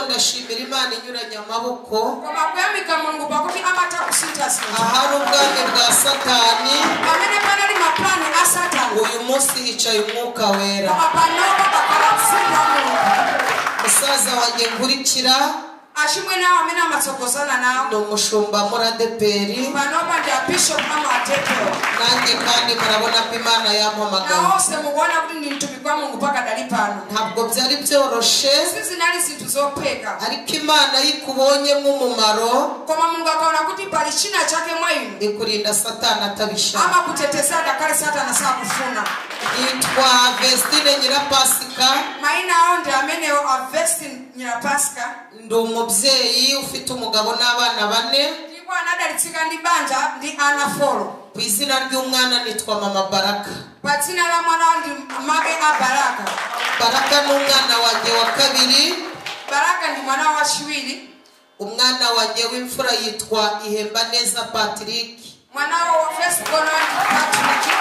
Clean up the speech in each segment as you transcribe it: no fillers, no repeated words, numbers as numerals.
ariko ndashimira Imana inyuranye amaboko koma kuyamika Mulungu pakuti amatakusita sinthu ahari ubwami bwa Satani pamene panali maplani a Satani uyu munsi hicaye umwuka wera koma panopa pakhala mzimu wa Mulungu musaza wanjye nkurikira ashimwe nawo amene amatsogozana nawo ni umushumba muri ADPR panopa ndi bishop amatepero nanjye kandi murabona ko Imana yampamagaye nawose mubona kuti ndi mtumiki wa Mulungu pakadali pano ntabwo byari byoroshe sizinali zinthu zopheka ariko Imana yikubonyemo umumaro koma Mulungu akaona kuti pali china chake mwa inu ikurinda Satani atabishaka amakuteteza akale Satani sakufuna yitwa Vestine Nyirapasika maina awo ndi amenewo a Vestine Nyirapasika ndi umubyeyi ufite umugabo n'abana 4 ndipo anadalitsika ndi banja ndi ana 4 ku izina ry'umwana nitwa Mama Baraka pa dzina la mwana ndi make a Baraka Baraka ni umwana wanjye wa kabiri Baraka ndi mwana wa chiwiri umwana wanjye w'imfura yitwa Ihembaneza Patrick mwana wa first born Patrick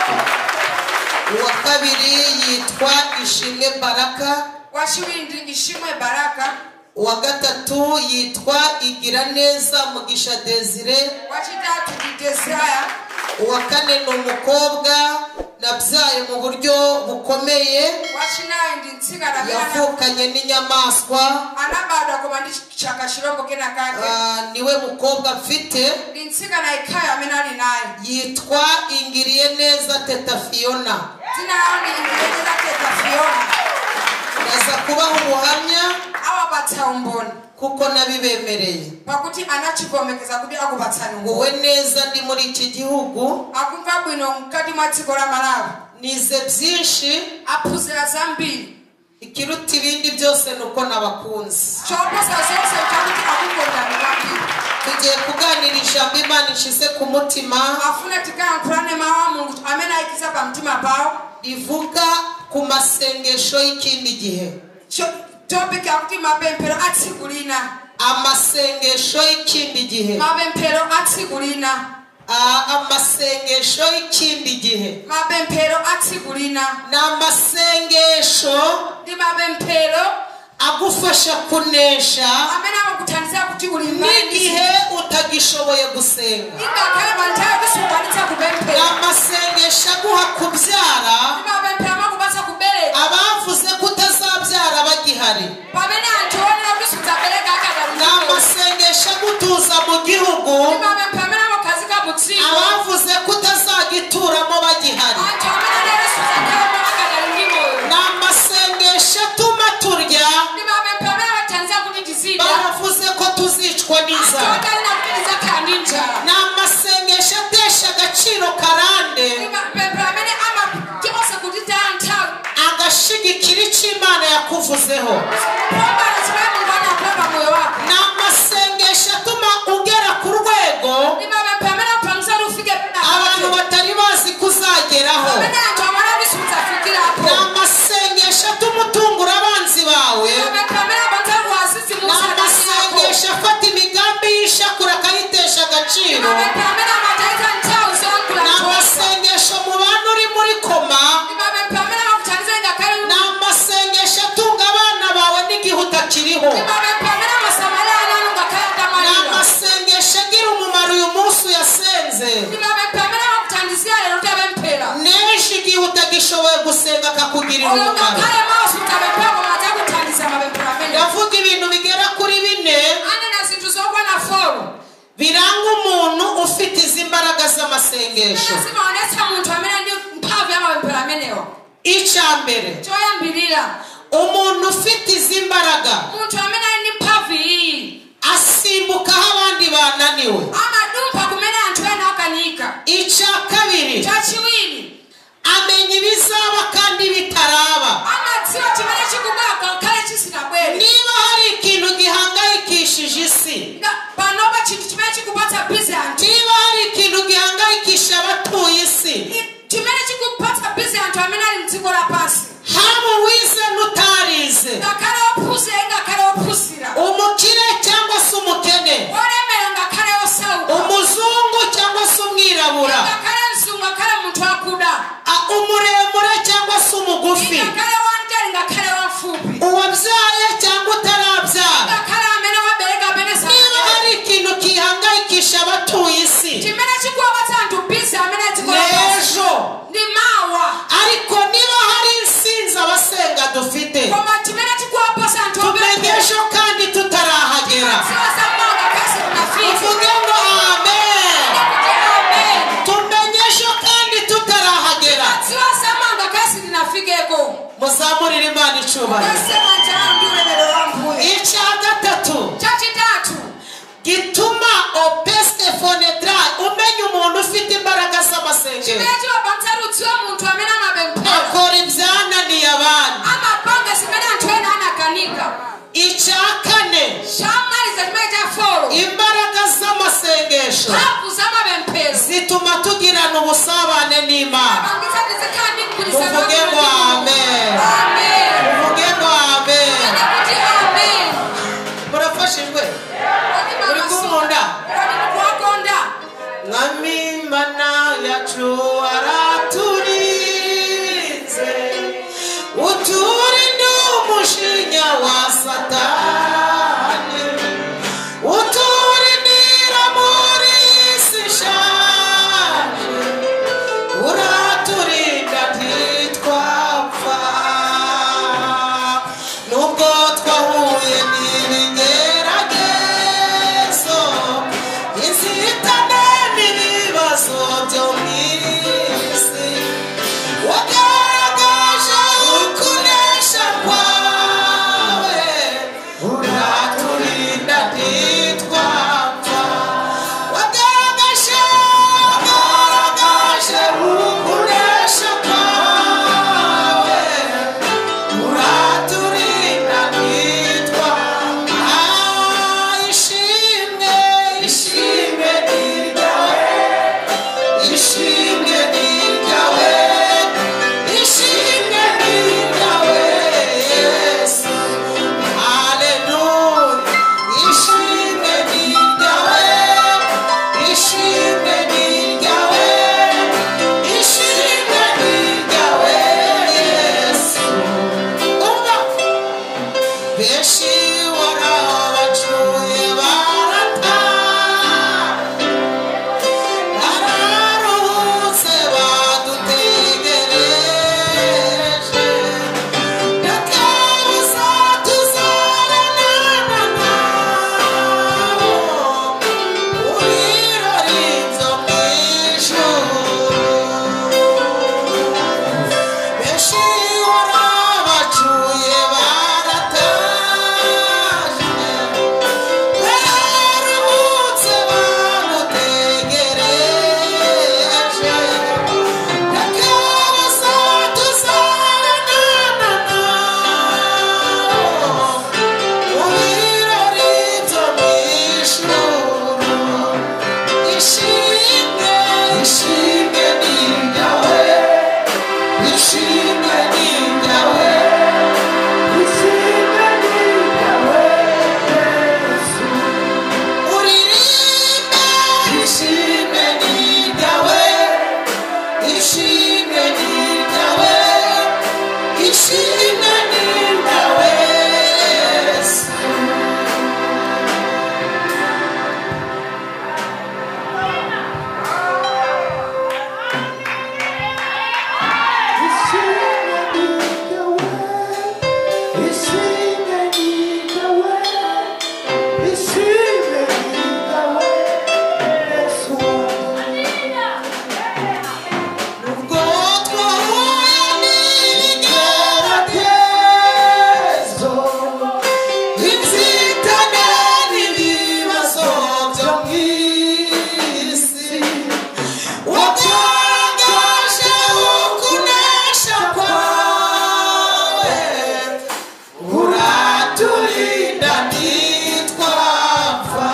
uwa kabiri yitwa Ishimwe Baraka wa chiwiri ndi Ishimwe Baraka uwa gatatu yitwa Igiraneza Mugisha Desire wa chitatu ndi Desire uwa kane ni umukobwa nabyaye mu buryo bukomeye wa chinayi ndi ntsika na yavukanye n'inyamaswa anabadwa koma ndi chaka chirombo kena kake niwe mukobwa mfite ndi ntsika na ikhaya amene ali naye yitwa Ingiriye Neza Teta Fiona dzina lawo ndi Ingiriye Neza Teta Fiona naza kubaho ubuhamya awapatsa umboni kuko nabibemereye pakuti anachikomekeza kuti akupatsani nguwe neza ndi muri iki gihugu akumva bwino mkati mwa dziko la Malawi nize byinshi aphunzira zambiri ikiruta ibindi byose nuko nabakunze choposa zonse chakuti akukondani kwambiri tugiye kuganira ijambo Imana ishize ku mutima afuna tikayankhulane mawu a Mulungu amene ayikiza pa mtima pawo rivuga ku masengesho y'ikindi gihe topic yakuti mapemphero a tsiku lina amasengesho y'ikindi gihe mapemphero a tsiku lina amasengesho y'ikindi gihe mapemphero a tsiku lina n'amasengesho ndi mapemphero agufasha kunesha amene amakuthandizira kuti n'igihe utagishoboye gusenga ingakhala pa nthawi kuti sukwanitsa kupemphera n'amasengesho aguha kubyara ndi mapemphero amakupatsa kubereka abavuze ko utazabyara bagihari pamene anthu onena kuti sudzabereka akadali n'amasengesho agutuza mu gihugu ndi mapemphero amene amakhazika mu dziko abavuze ko utazagituramo bagihari anthu amene lero sudzakhalamo akadali ndi moyo n'amasengesho atuma turya ndi mapemphero amene amathandiza kuti tizidya baravuze ko tuzicwa n'inzara atalina kuti tizakhala ndi njala n'amasengesho atesha agaciro karande ndi mapemphero amene amachotsa kuti taya nthawi agashigikira icyo Imana yakuvuzeho kupambana chimene Mulungu anapanga moyo wako n'amasengesho atuma ugera ku rwego ndi mapemphero amene apangisa kuti ufike abantu batari bazi kuzageraho amene anthu amene kuti sudzafikirapo n'amasengesho atuma utungura abanzi bawe mapemphero amene apangisa kuti wazizimusa n'amasengesho afata imigambi y'ishakura akayitesha agaciro mapemphero amene amatayitsa nthawi zonkula n'amasengesho mu bantu uri muri koma ndi mapemphero amene amakuthandiza ngakhale n'amasengesho atunga abana bawe n'igihe utakiriho ndi mapemphero amene amasamalira ananu ngakhale atamalira n'amasengesho agira umumaro uyu munsi uyasenze ndi mapemphero amene amakuthandizira lero utapemphera n'ejo igihe utagishoboye gusenga akakugirira oyo umumaro ngakhale maso utapemphera koma adzakuthandiza mapemphero amene ndavuga ibintu bigera kuri 4 anena zinthu zokwana 4 biranga umuntu ufite izi mbaraga z'amasengesho zimaonetsa munthu amene ndi mphamvu ya mapemphero amenewa icya mbere choyambirira umuntu ufite izi mbaraga munthu amene ali ndi mphamvu iyi asimbuka aho abandi bananiwe amadumpha kumene anthu ena akanika icya kabiri chachiwiri amenya ibizaba kandi bitaraba amadziwa chimene chikubwera kale chisinabwere niba hari ikintu gihangayikishije isi panopa chinthu chimene chikupatsa bizi anthu niba hari ikintu gihangayikisha abatuye isi chimene chikupatsa bizi anthu amene ali mdziko lapansi haba uwize n'utarize ngakhale ophunzira ngakhale muzamurire Imana icubahiro. Icya gatatu gituma opestefonedra umenya umuntu ufite imbaraga z'amasengesho akora ibyananiye abandi. Icya kane imbaraga z'amasengesho zituma tugirana ubusabane n'Imana. Muvuge ngo amen. Muvuge ngo amen. Murafashijwe? Muri kumunda? Mwami Imana yacu araturinze, uturinde umushinya wa Satani, uturindira muri isi ishaje, uraturinda ntitwapfa. Nubwo twahuye n'ibigeragezo, inzitane n'ibibazo byo mu isi, wagaragaje ukunesha kwawe, uraturinda ntitwapfa. Wagaragaje ukunesha kwawe, uraturinda ntitwapfa. Ishimwe, ishimwe ni ryawe, ishimwe ni ryawe, ishimwe ni ryawe Yesu. Haleluya. Ishimwe ni ryawe, ishimwe ni ryawe, ishimwe ni ryawe Yesu. Umva, benshi warabacuye barataha, bararuhutse badutegereje, ndakabuza tuzabonana nabo mu birori byo mu ijuru. Benshi warabacuye barataje, bararuhutse badutegereje, ndakabuza tuzabonana nabo mu birori byo mu ijuru. Ishimwe, ishimwe ni ryawe, ishimwe ni ryawe, ishimwe ni ryawe Yesu. Uririmbe, ishimwe ni ryawe, ishimwe ni ryawe, ishimwe ni ryawe Yesu. Nubwo twahuye n'ibigeragezo, inzitane n'ibibazo byo mu isi, wagaragaje ukunesha kwawe, uraturinda ntitwapfa.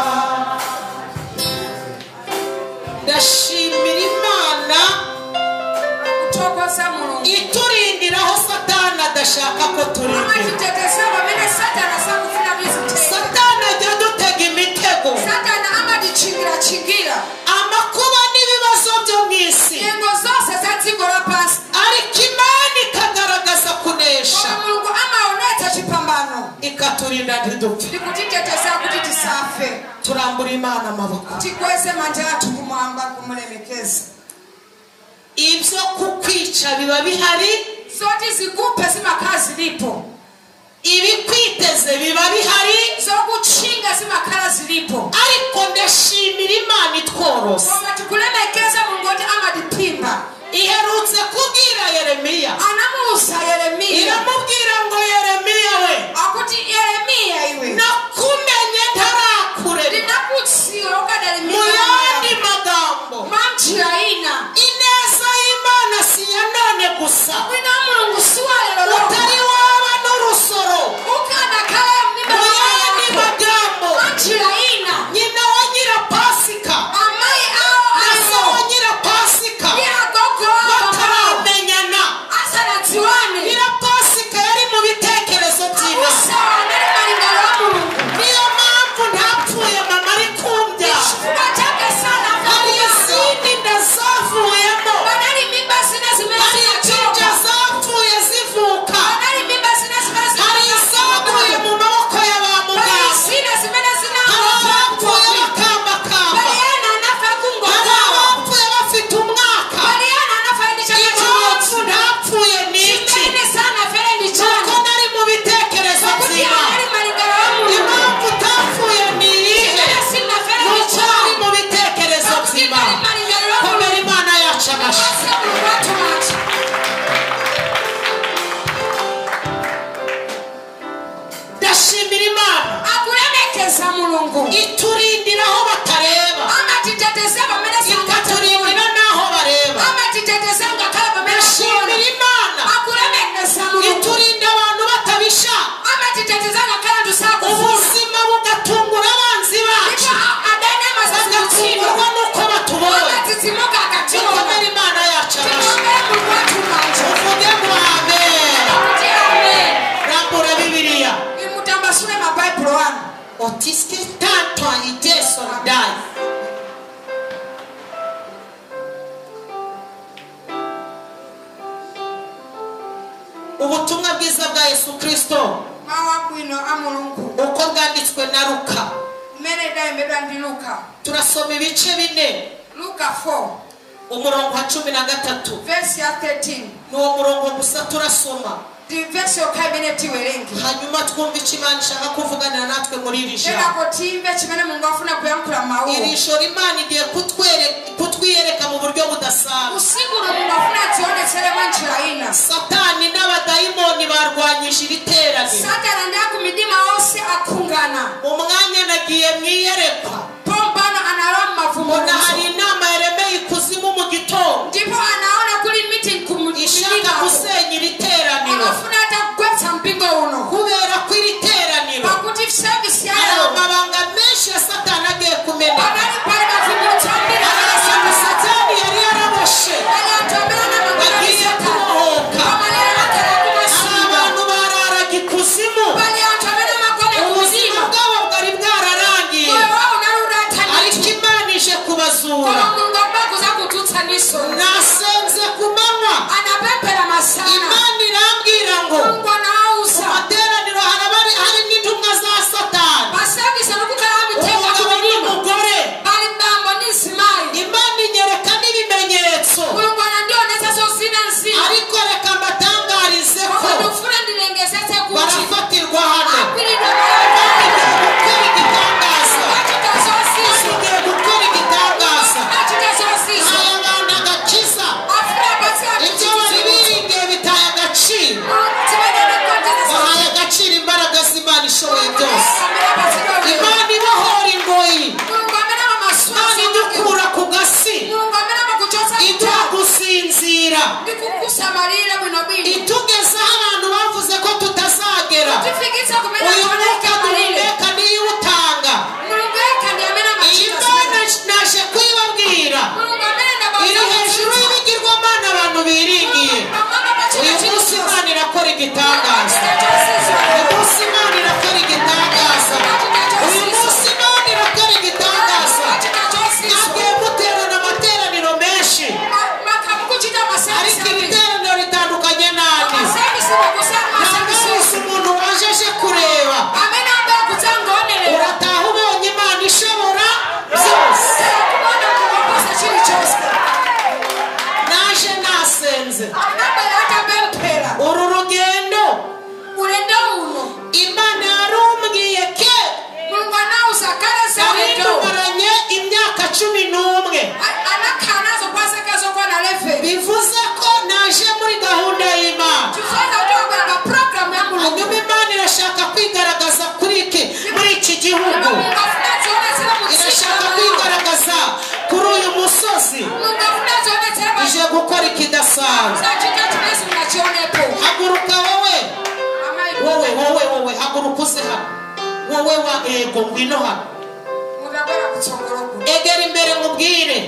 Ndashimira Imana iturindira aho Satani adashaka ko turindira. Satani ajya dutega imitego, amakuba n'ibibazo byo mu isi, ariko Imana ikagaragaza kunesha, ikaturinda ntidupfe. Turambura Imana amaboko. Ibyo kukwica biba bihari, ibikwiteze biba bihari, ariko ndashimira Imana itworose. Iherutse kubwira Yeremiya, mulungu iturindira aho batareba amatiteteza bamene ikaturindira n'aho bareba amatiteteza ngakala bamene ashimira Imana akulemekeza mulungu iturinda abantu batabisha amatiteteza ngakala tusaku ubuzima bugatungura abanzi bacu bagatungurwa n'uko batubonye dukomere Imana yacu amashyi uvuge ngo amen rambura Bibiliya imutambasule mabayibulu wano otiske tanto ite soldai ubutumwa bwiza bwa Yesu Kristo mawabwino amulungu uko bwanditswe na Luka mene daimedwa ndi Luka turasoma ibice 4 Luka 4 umurongo wa 13 verse ya 13 n'uwo murongo gusa turasoma di verse yo kabineti werengi hanyuma twumva icyo Imana ishaka kuvuganira natwe muri iri era jambo ko timbe kimene Mungu afuna kuyankula mawu iri joro Imana igiye kutwiyereka mu buryo budasanzwe usiguro Mungu afuna tionetsere mwanjira ina Satani n'abadayimoni barwanyije ibiterane Satani ndakumidima ose akungana umwanya nagiye mwiyerekwa pombana analoma mavumo na hari inama yaremeye ikuzimu mu gitondo ndipo anaona kuli meeting ishaka gusenya iri teraniro afuna hata kugwetsa mpingo uno kubera ko iri teraniro bakuti service hari yayo amabanga menshi ya Satani agiye kumeneka banali pale mavumo chambira arasanga Satani yari yaraboshe ayatobera na bagiye kubohoka abantu bararaga ikuzimu ubuzima bwabo bwari bwararangiye ariko Imana ije kubazura nasenze ku manywa Imana irambwira ngo mu materaniro hari n'intumwa za Satani umugabo n'umugore Imana inyereka n'ibimenyetso ariko reka mbatangarize ko barafatirwa hano bagiye gukora igitangaza aya abantu agakiza ibyo bari biringiye bitaye agaciro bahaye agaciro imbaraga z'Imana ishoboye byose Imana ibohora ingoyi Imana idukura ku gasi iduha gusinzira itugezaho abantu bavuze ko tutazagera uyu mwuka duhumeka niyo utanga iyi Mana naje kwibabwira iri hejuru y'ibigirwamana abantu biringiye uyu munsi Imana irakora igitangaza uyu munsi Imana irakora igitangaza uyu munsi Imana irakora igitangaza nagiye guterana amateraniro menshi ariko iri teraniro ritandukanye n'andi ntabwo wese umuntu waje aje kureba urataha ubonye Imana ishobora byose naje nasenze uru rugendo Imana yarumbwiye ke yarindumaranye imyaka 11 bivuze ko naje muri gahunda y'Imana hanyuma Imana irashaka kwigaragaza muri iki gihugu irashaka kwigaragaza kuri uyu musozi ije gukora ikidasanzwe haguruka wowe haguruka uze hano wowe wa ego ngwino hano egera imbere mubwire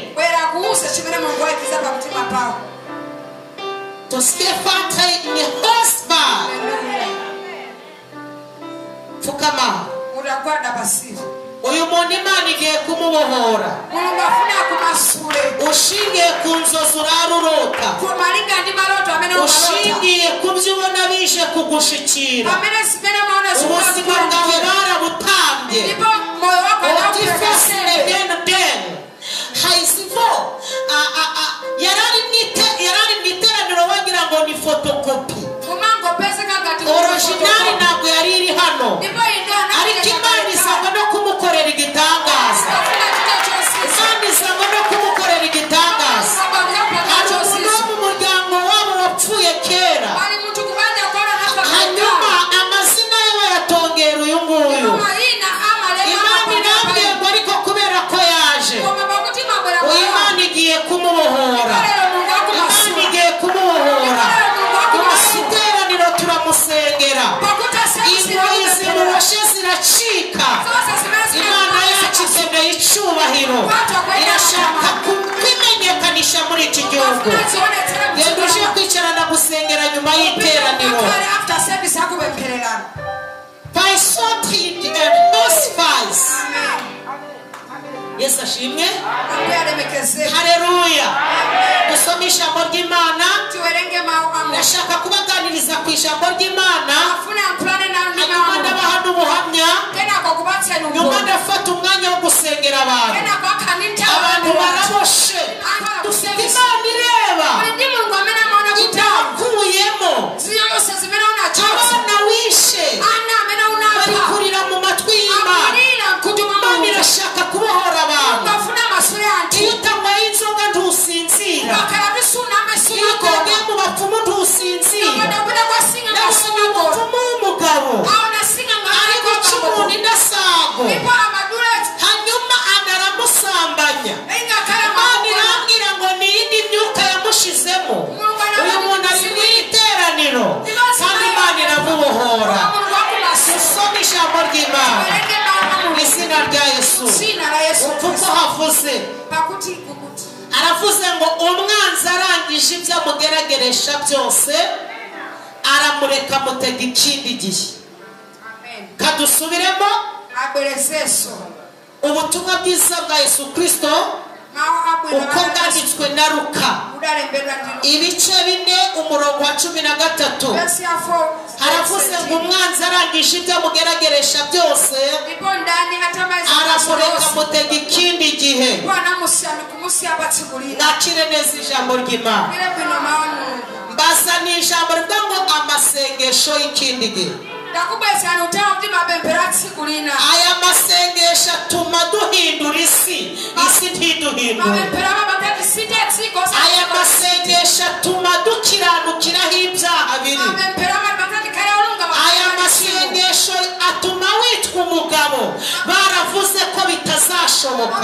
to Stefante ni hosba fukama uyu muntu Imana igiye kumubohora ushingiye ku nzozi urarurota ushingiye ku byo ubona bije kugushikira ubuzima bwawe barabutambye hayisivo yarari mu iteraniro wagira ngo ni fotokopi originali ntabwo yari iri hano ariko Imana isanga no kumukorera igitangaza Imana isanga no kumukorera igitangaza hari umuntu wo mu muryango wabo wapfuye kera hanyuma amazina ye bayatongera uyu nguyu iteraniro irashaka kwimenyekanisha muri iki gihugu. Genda uje kwicarana gusengera nyuma y'iteraniro. By sorting and hospice. Yesu ashimwe. Haleluya. Gusoma ijambo ry'Imana. Ndashaka kubaganiriza ku ijambo ry'Imana. Hanyuma ndabaha n'ubuhamya. Nyuma ndafata umwanya wo gusengera abantu. Abantu baraboshe. Dufite Imana ireba. Itakuyemo. Abana wishe. Bari kurira mu matwi y'Imana. Imana irashaka kubohora abantu. Iyo utanyweye inzoga ntusinzira. Iyo utogeye mu bapfumu ntusinzira. Ndasoma umupfumu w'umugabo ari guca umuntu indasago, hanyuma anaramusambanya. Imana irambwira ngo ni iyindi myuka yamushizemo. Uyu muntu ari mu iteraniro kandi Imana iramubohora. Dusome ijambo ry'Imana mu izina rya Yesu. Kuko havuze, aravuze ngo umwanzi arangije ibyo amugerageresha byose aramureka mutega ikindi gihe. Kadusubiremo ubutumwa bwiza bwa Yesu Kristo uko bwanditswe na Luka ibice 4 umurongo wa 13. Haravuze ngo umwanzi arangije ibyo amugerageresha byose aramureka mutega ikindi gihe. Nakire neza ijambo ry'Imana. Mbazaniye ijambo rivuga ngo amasengesho y'ikindi gihe. Aya masengesho atuma duhindura isi ntiduhindura. Aya masengesho atuma dukiranukiraho ibyaha biri. Aya masengesho atuma witwa umugabo baravuze ko bitazashoboka.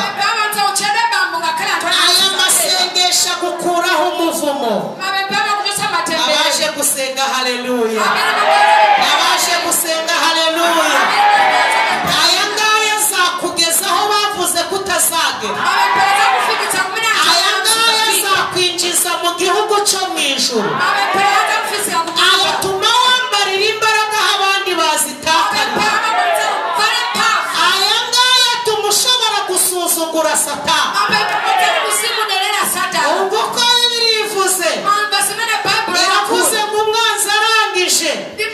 Aya masengesho agukuraho umuvumo. Abaje gusenga haleluya. Abaje gusenga haleluya. Aya ngaya zakugezaho bavuze kutazagera. Aya ngaya zakwinjiza mu gihugu cyo mu ijuru. Aya tuma wambarira imbaraga abandi bazitakana. Aya ngaya tuma ushobora gusuzugura Satani. Ubwo ko Bibiliya ivuze, iravuze ngo umwanzi arangije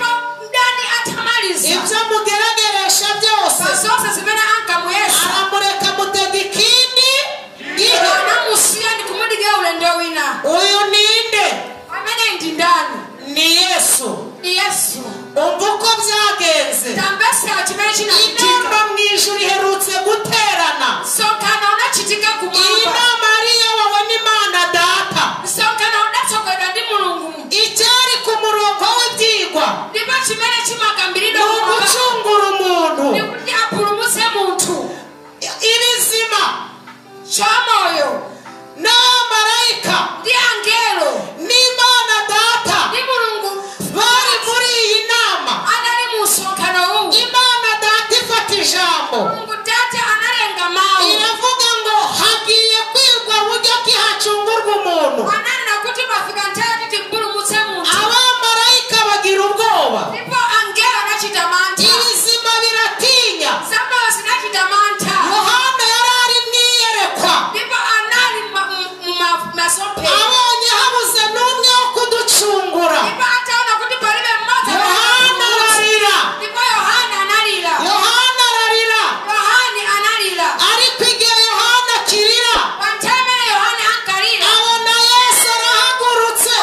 ibyo amugerageresha byose aramureka mutega ikindi gihe. Uyu ninde? Ni Yesu. Umva uko byagenze. Inama mu ijuru iherutse guterana. Iyi nama ari iyobowe n'Imana Data. Icyari ku murongo w'ibyigwa ni ugucungura umuntu, ibizima n'abamarayika n'Imana Data bari muri iyi nama. Imana Data ifata ijambo iravuga ngo hagiye kwirwa buryo ki hacungurwa umuntu. Abamarayika bagira ubwoba, ibizima biratinya. Yohana yari ari mu iyerekwa, abonye habuze n'umwe wo kuducungura. Yohana ararira. Ariko igihe Yohana akirira abona Yesu arahagurutse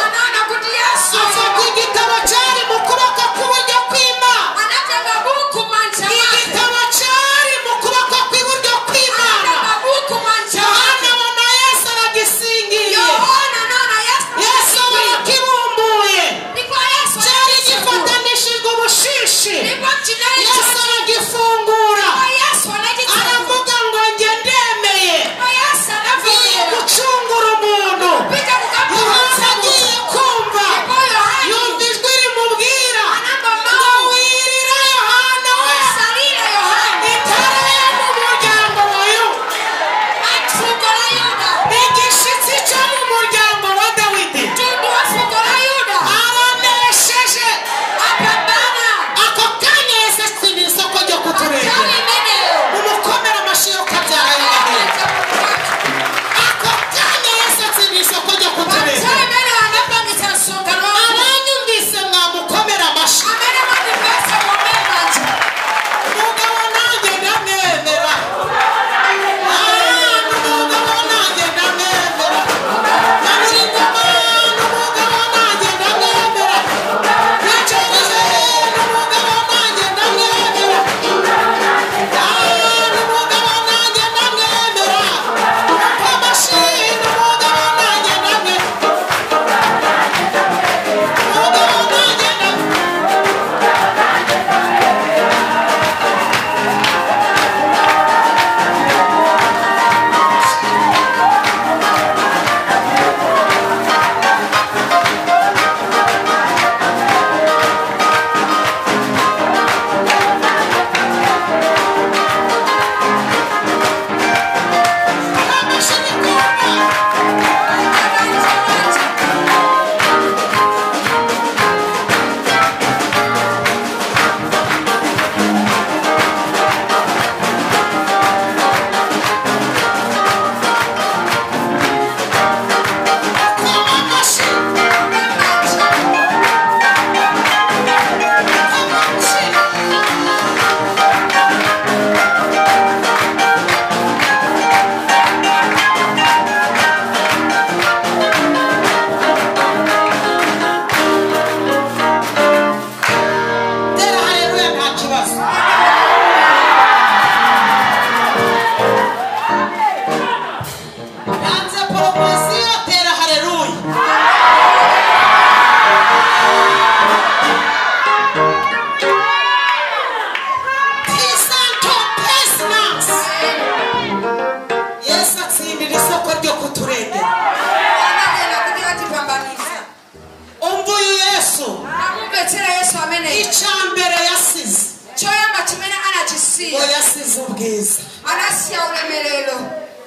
yemeza ubwiza anasiya ulemerero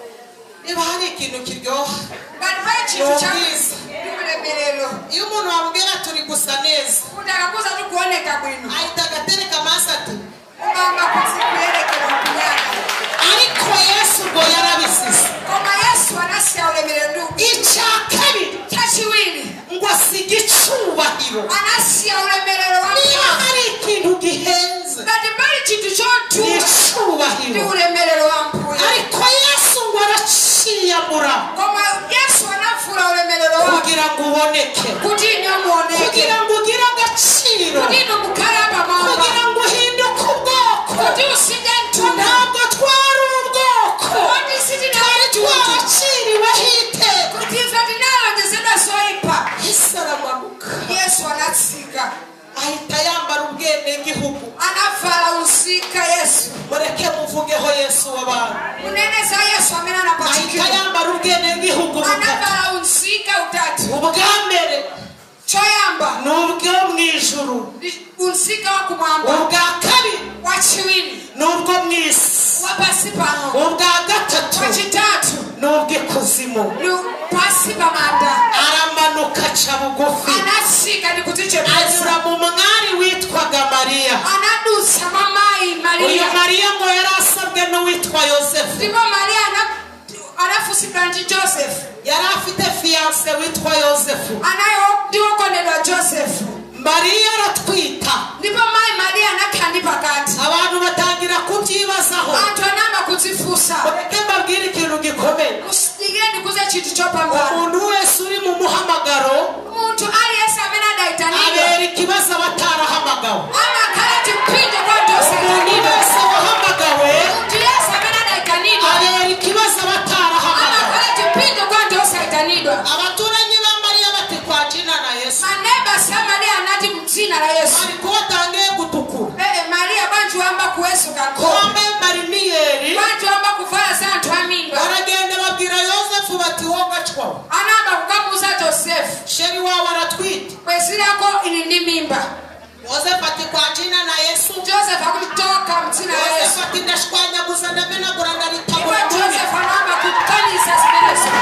niba hari ikintu kiryoha ngativaye ikintu ubwiza ulemerero iyo umuntu wabwira turi gusa neza utakakuza tukuoneka bwino ahita agatereka amaso ati ugamba kuzikuyerekera kunyana ariko Yesu ngo yarabisize koma Yesu anasiya ulemerero icya kabiri cyashiwiri ngo asiga icubahiro anasiya ulemerero niba hari ikintu gihenze ngativaye ikintu cyotu ni icubahiro ulemerero wampuye ariko Yesu ngo araciyamura koma Yesu anafura ulemerero kugira ngo uboneke kutinyo muoneke kugira ngo ugire agaciro kutino mukaraba mama kugira ngo uhinduke ubwoko kuti usije ntuna ntabwo twari ubwoko kuti siti twari twaraciriweho iteka kutiza dinalo ndizenda soipa Yesu aramanuka Yesu anatsika ahita yambara ubwenegihugu anavala usika Yesu mureke muvugeho Yesu w'abantu uneneza Yesu amena na ahita patikira yambara ubwenegihugu butatu anavala usika utatu ubwa mbere choyamba n'ubwo mu ijuru usika wa kumwamba ubwa kabiri wachiwini n'ubwo mu isi wapasi pano ubwa gatatu wachitatu n'ubw'ikuzimu pasi pamanda aramanuka aca bugufi anashika nikutiche anyura mu mwari witwaga Mariya anadusa mamai uyu Maria Mariya ngo yari asabwe n'uwitwa Yosefu ndipo Maria anafusikira nji Joseph yari afite fiyanse witwa Yosefu anayo ndiwokonedwa Joseph Mariya aratwita ndipo mai Maria anakandi pakati abantu batangira kubyibazaho bantu anamba kuzifusa mureke mbabwire ikintu gikomeye usigende kuze chintu chopambana umuntu wese uri mu muhamagaro umuntu aliyesa amena daitanidwa abera ikibazo batarahamagawe ama kala tipinde kwa Joseph umuntu wese wahamagawe umuntu yesa amena daitanidwa abera ikibazo ama batarahamagawe kala tipinde kwa Joseph daitanidwa abaturanyi ba Mariya bati kwa jina na Yesu maneba sa Maria anati mzina la Yesu ariko batangiye gutukura Maria bantu amba kuwesuka ko bambaye mariniyeri bantu amba kuvala santu amimba baragenda babwira Yosefu bati wowe gacwawe anamba kukamuza Joseph sheri wawe aratwite kwesirako ini ndi mimba Yosefu ati kwa jina na Yesu Joseph akutoka mzina la Yesu Yosefu ati ndashwanyaguza ndamenagura ndaritabura iwa Joseph anamba kukanisa sipenesa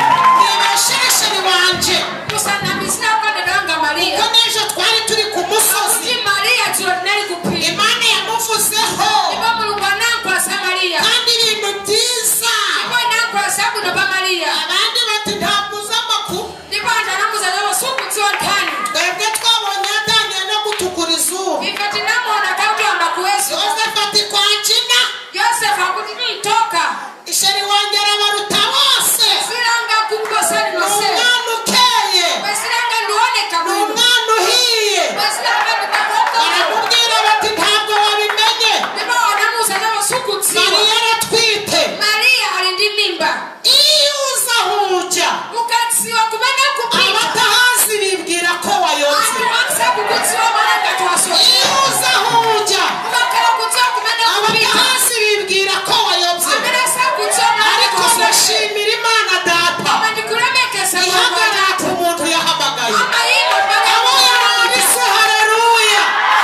nibashesheri wanje kusanamisina kwa nedanga Maria ko nejo twari turi ku musozi kuti Maria tirodinari kupima Imana yamuvuzeho iwa mulungu anampasa Maria kandi ibintu byiza iwa nampasa buno pa Maria abandi bati ntabuze amakuru iwa anamuza leo suku tionkani twebwe twabonye yatangiye no gutukura izuba ifati namona kauti amba kuwesu Yosefu ati kwa jina Joseph akuti nitoka isheri wanjye arabaruta bose siranga kumbosani ni nose umwana ukeye siranga ndione ni kabulu umwana uhiye siranga ndikamoka baramubwira bati ntabwo wabimenye niba wanamuza leo suku tsiwa Mariya aratwite Maria alindi mimba iyo uza hujya ukatsiwa kumenya kupita abatahazi bibwira ko wayobye ati wakisa kukutsiwa mana katwaso iyo uza hujya ukakala kutsiwa kumenya kupita abatahazi bibwira ko wayobye amena sa kutsiwa mana ariko katwaso ndashimira Imana data ama ndikuremekesa ihagarara ku muntu yahamagaye ama hino abo yararitse haleluya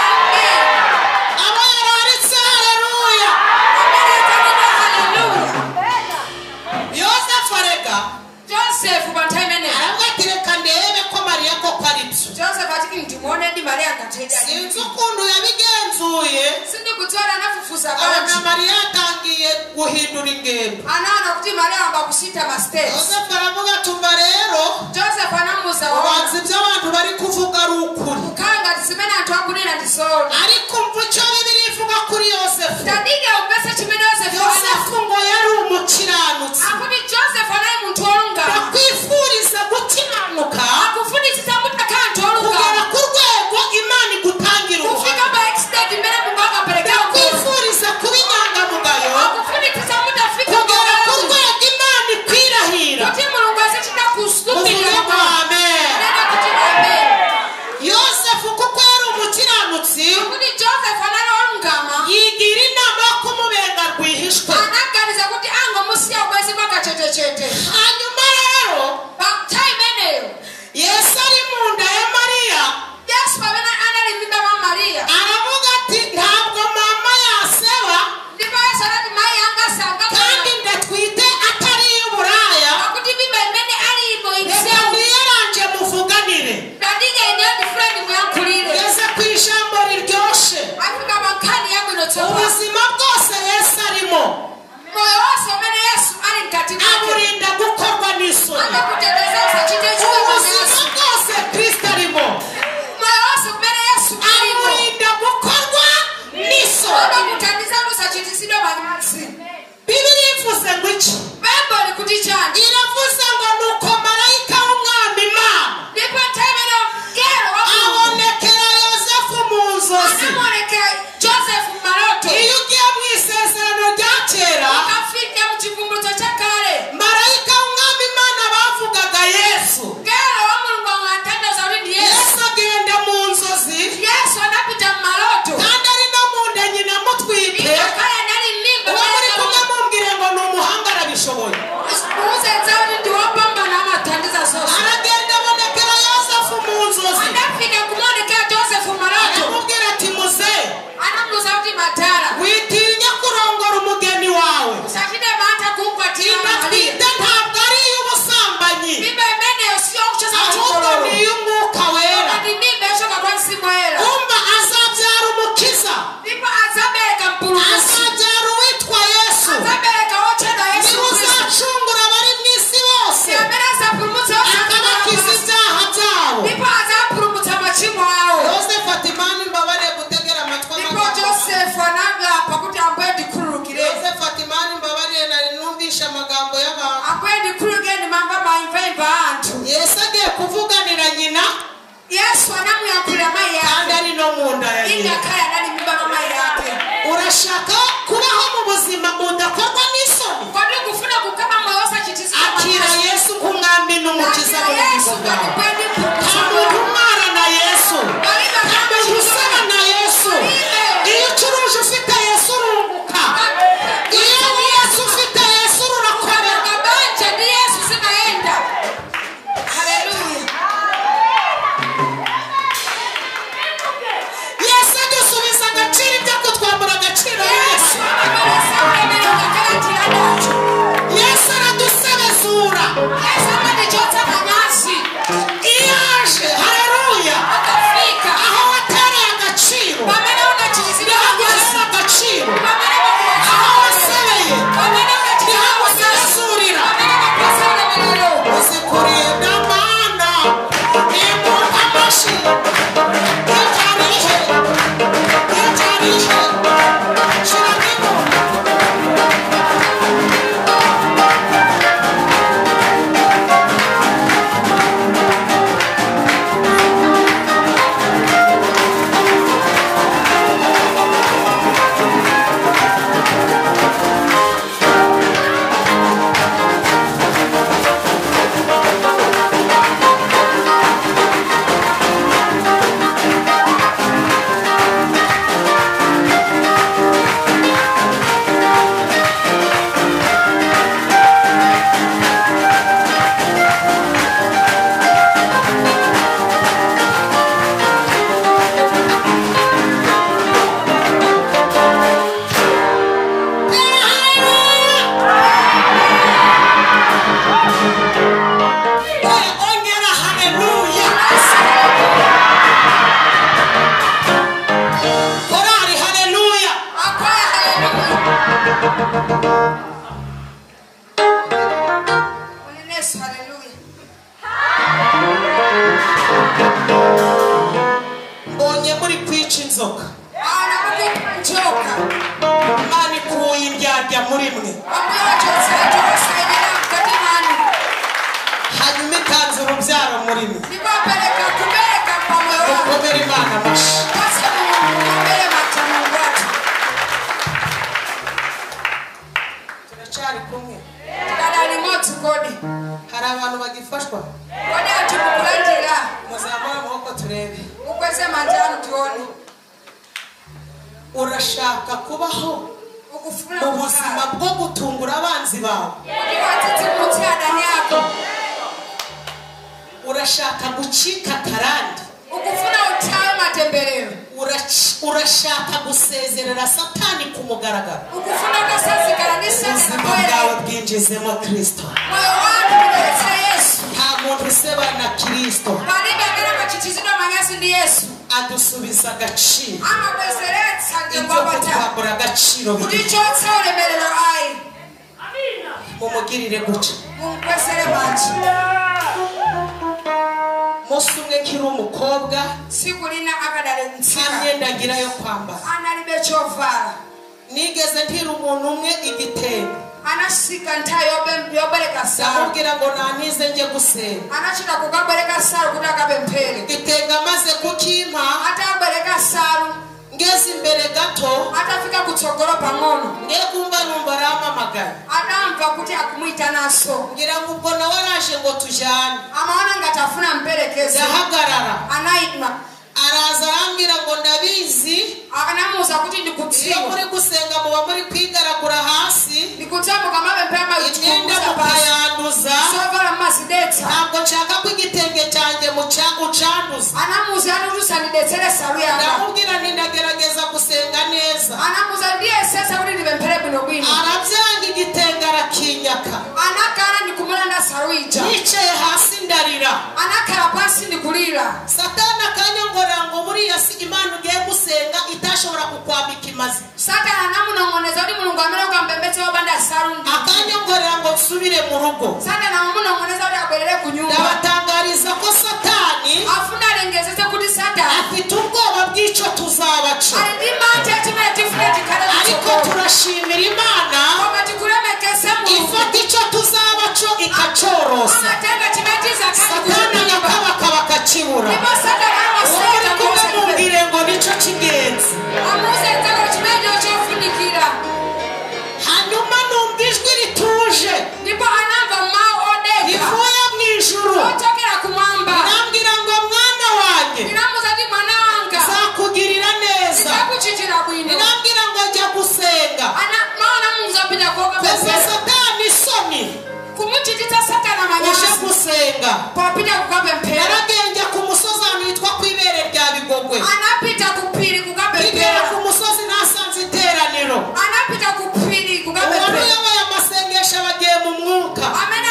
abo yararitse haleluya Yosefu arega Joseph bantaimene aravuga ati reka ndebe ko Mariya koko ari byo Joseph ati ndimuone ndi Maria akatenda sinzi ukuntu yabigenzuye sindi kutsora nafufuza abona bantu Mariya yatangiye guhindura ingendo anaona kuti Maria amba kusita masters Yosefu aravuga tumva rero Joseph anamuza ubanza ibyo abantu bari kuvuga ari ukuri kanga tisimena antu akunena ndisona ariko mva icyo Bibiliya ivuga kuri Yosefu tadiga umese chimene Joseph Yosefu ngo yari umukiranutsi akuti Joseph anaye muntu olunga ndakwifuriza gukiranuka akufunitsisa kuti akantu olunga kugera ku rwego Imana igutangira kufika ubuhamya pa extent imene Mungu akapereka ndakwifuriza kuba inyangamugayo akufunitsisa kuti afike kugera ku rwego Imana ikwirahira kuti Mulungu azichita kusukupira muvuge ngo amen nena kuti amen Yosefu kuko yari umukiranutsi kuti Joseph anali olungama yigira inama yo kumubenga rwihishwe anaganiza kuti angomusiya ubwezi bwakachetechete hanyuma rero time eneyo Yesu ari mu nda ya Mariya Yesu pamene anali m'mimba mwa Maria aravuga ati ntabwo mama yaseba ndipo Yesu anati Yesu agiye kuvuganira nyina kandi ari no mu nda ya nyina. Urashaka kubaho mu buzima udakorwa n'isoni? Akira Yesu nk'umwami n'umukiza w'ubugingo bwawe. Nta muntu umwara na Yesu, nta muntu usaba na Yesu. Iyo ucuruje ufite Yesu urunguka, iyo Yesu ufite Yesu urakomera. Yesu adusubiza agaciro ibyo kutwambura agaciro. Yesu aradusebezura. Iyo aje, haleluya, aho watereye agaciro ntihaguhesha agaciro, aho wasebeye ntihagusesurira. Uzikurinda Mana, nimbuka amashyi. Mbonye muri kwica inzoka. Imana ikuye indyarya muri mwe, hanyuma itanze urubyaro muri mwe. Mukomere Imana amashyi. Turacyari kumwe. Hari abantu bagifashwa. Muzamura amaboko turebe. Urashaka kubaho mu buzima bwo gutungura abanzi bawe? Urashaka gucika karande? Urashaka gusezerera Satani ku mugaragaro? Ubuzima bwawe bwinjizemo Kristo. Nta muntu useba na Kristo. Adusubiza agaciro ibyo kutwambura agaciro. Mumugirire gutya. Musi umwe nkiri umukobwa, nta myenda ngira yo kwambara. Nigeze ntira umuntu umwe igitebo, ndamubwira ngo nantize njye gusenga. Igitenge amaze kukimpa, ngeze imbere gato, ngiye kumva numva arampamagaye. Ngira ngo ubwo nawe araje ngo tujyane. Ndahagarara, araza arambwira ngo ndabizi iyo muri gusenga muba muri kwigaragura hasi, imyenda mukayanduza. Ntabwo nshaka ko igitenge cyanjye ucanduza. Ndamubwira nti ndagerageza gusenga neza. Arabyanga igitenge arakinyaka. Yicaye hasi ndarira. Satani akanyongorera ngo buriya si Imana ugiye gusenga itashobora kukwambika imazi. Akanyongorera ngo nsubire mu rugo. Ndabatangariza ko Satani afite ubwoba bw'icyo tuzabaca. Ariko turashimira Imana ifata icyo tuzabaca akacorosa satani agakabakaba akakibura uri kumubwire ngo nicyo cy'ingenzi hanyuma numva ijwi rituje rivuye mu ijuru nambwira ngo mwana wanjye nzakugirira neza nambwira ngo jya gusenga pesa satani isoni uje gusenga yaragenda ku musozi ahantu hitwa ku ibere rya Bigogwe igera ku musozi nasanze iteraniro uwari uyoboye amasengesho abagiye mu mwuka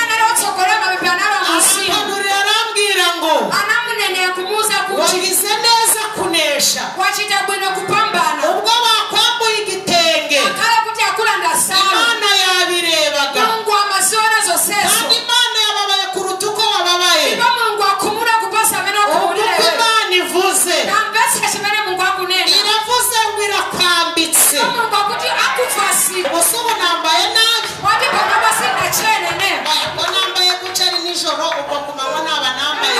arahanurira arambwira ngo wagize neza kunesha ubwo bakwambuye igitenge Imana yabirebaga kandi Imana yababaye kuruta uko wababaye ubwo Imana ivuze iravuze ngo irakwambitse ubusubu nambaye nabi ubwo nambaye gucari nijoro ubwo ku manywa naba nambaye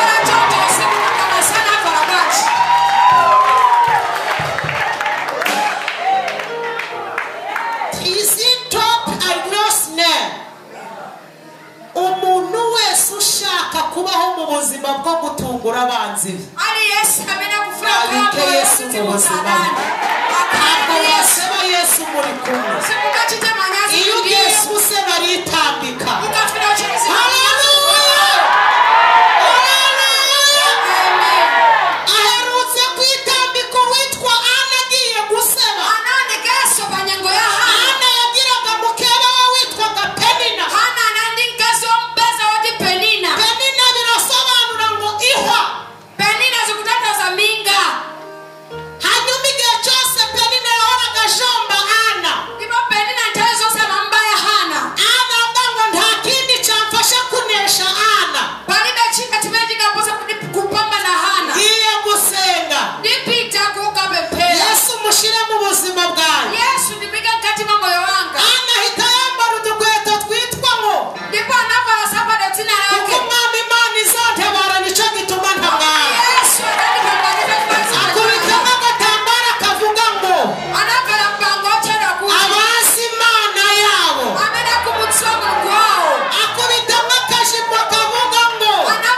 umuntu wese ushaka kubaho mu buzima bwo gutungura abanzi abike Yesu mu buzima ntabwo waseba Yesu muri kumwe iyo ugiye guseba aritambika aherutse kwitambika uwitwa Ana agiye guseba Ana yagiraga mukeba we witwaga Penina Penina birasobanura ngo ihwa hanyuma igihe cyose Penina yahoraga ajomba Ana avuga ngo nta kindi cyamfasha kunesha Ana ngiye gusenga Yesu mushyire mu buzima bwawe Ana ahita yambara udukweto twitwa ngo kuko umwami Imana izantabara nicyo gituma ntabara akubitamo agatambaro akavuga ngo abazi Imana yabo akubitamo akajipo akavuga ngo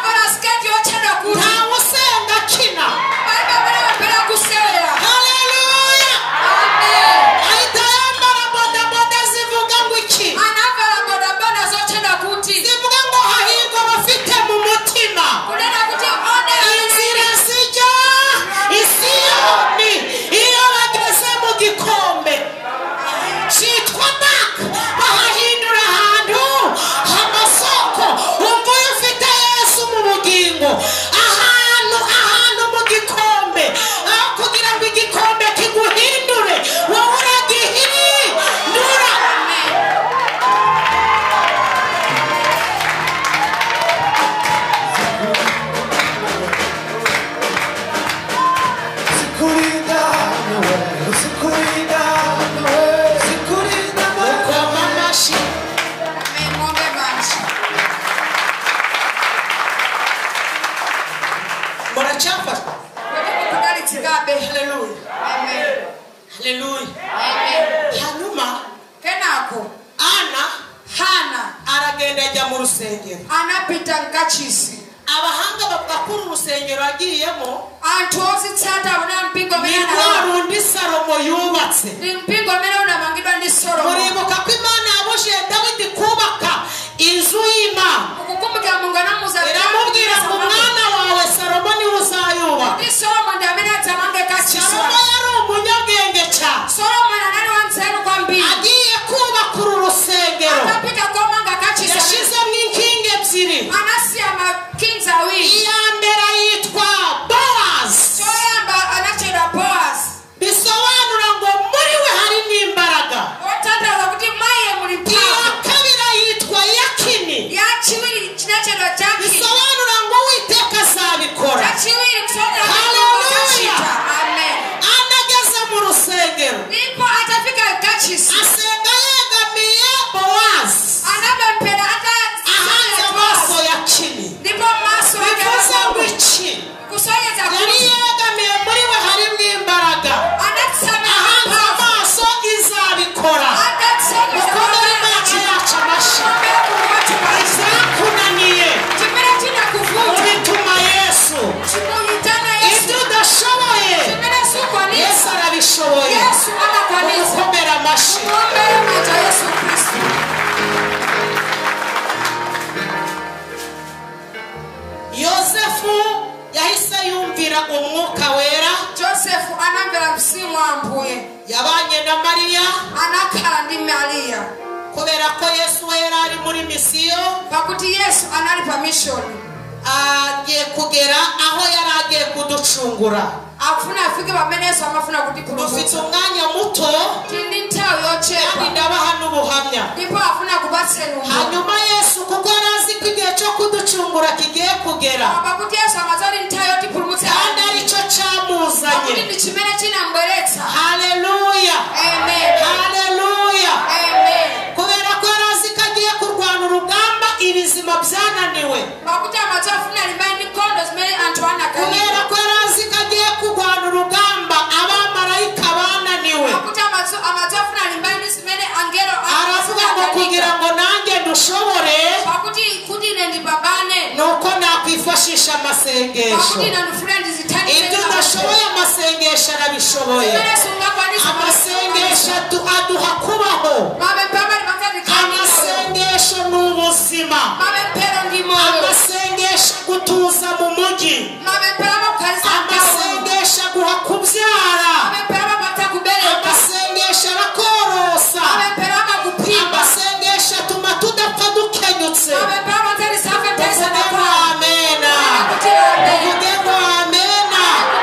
ntawe usenga akina haleluya ahita yambara bodaboda zivuga ngo iki zivuga ngo hahirwa abafite mu mutima inzira zijya i Siyoni iyo bageze mu gikombe cyitwa Baka bahahindura ahantu amasoko umva iyo ufite Yesu mu bugingo ahantu mu gikombe aho kugira ngo igikombe kiguhindure wowe uragihindura ukoma amashyi muracyafashwa haleluya haleluya hanyuma Ana aragenda ajya mu rusengero abahanga bavuga ko uru rusengero agiyemo ni rwa rundi Salomo yubatse muribuka ko Imana yabujije Dawidi kubaka inzu y'Imana iramubwira ngo umwana wawe Salomo niwe uzayubaka Salomo yari umunyabwenge cyane agiye kubaka uru rusengero yashizemo inkingi ebyiri iya mbere yitwa Bowazi bisobanura ngo muri we harimo imbaraga yarari muri misiyo pakuti Yesu anali pa mission agiye kugera aho yaragiye kuducungura afuna afike bamene Yesu amafuna kuti dufite umwanya muto tindi ntawe yochepa kandi ndabaha n'ubuhamya ndipo afuna kubatse numba hanyuma Yesu kuko arazi ko igihe cyo kuducungura kigiye kugera pakuti Yesu amazali ntayo tipulumutse kandi aricyo cyamuzanye pakuti chimene chinamberetsa haleluya amen haleluya amen kubera ko arazi ko agiye kurwana urugamba ibizima byananiwe pakuti amazafuna limani kondo zimene anthu anakaniwa kubera ko arazi ko agiye kurwana urugamba abamarayika bananiwe pakuti amazafuna limani zimene angelo aravuga ngo kugira ngo nanjye dushobore pakuti kuti ine ndipambane nuko nakwifashisha amasengesho ibyo udashoboye amasengesho arabishoboye amasengesho aduha kubaho amasengesho ni ubuzima amasengesho gutuza mu mujyi amasengesho aguha kubyara amasengesho arakorosa amasengesho atuma tudapfa dukenyutse amena uvuge amena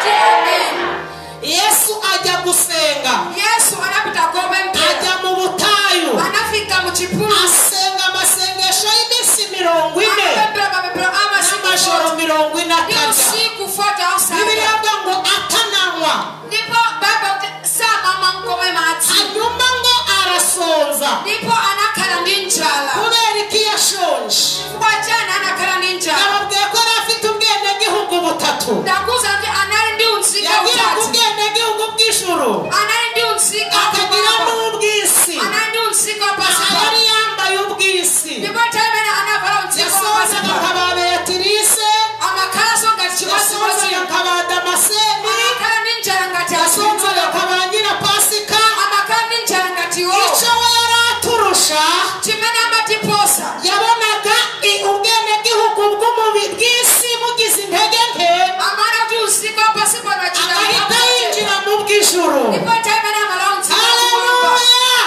Yesu ajya gusenga Yesu anapita gombe ajya mu butayu anafika mu chipulu asenga amasengesho y'iminsi 40 n'amajoro 40 usiku 4 Biblia ngo atananywa ndipo baba sama mangome mati hanyuma ngo arasonza ndipo anakala ninjala kubera iki yashonje kwa jana anakala ninjala nababwiye ko afite ubwenge gihugu butatu ndakuza ndi anali ndi unsika yagiye ubwenge gihugu bw'ijuru anali ndi unsika akagira n'ubwisi anali ndi unsika pasi yari yambaye ubwisi ndipo temena anavala unsika yasoza akaba Beatrice amakaso gachiwaso akaba Damascene anakala ninjala ngati yasoza akaba nyina Pasika amakala ninjala ngati wo icyo we yaraturusha chimene amatiposa yabonaga ubwenge gihugu bw'umubiri bw'isi bugize intege nke amana ndi unsika pasi bona china ahita yinjira mu bw'ijuru ndipo temena amala unsika haleluya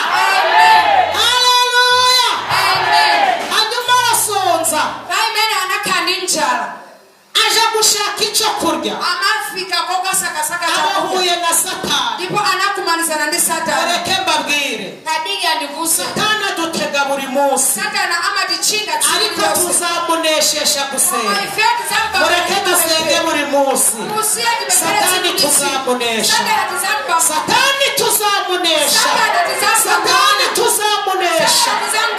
haleluya hanyuma arasonza amen anakandi njala aje gushaka icyo kurya amafika koka sakasaka abahuye na Satani ndipo anakumanizana ndi Satani reke mbabwire kadigi andivuse Satani adutega buri munsi Satani amatichinga ariko tuzamuneshesha gusenga mureke dusenge buri munsi Satani tuzamunesha Satani tuzamunesha Satani tuzamunesha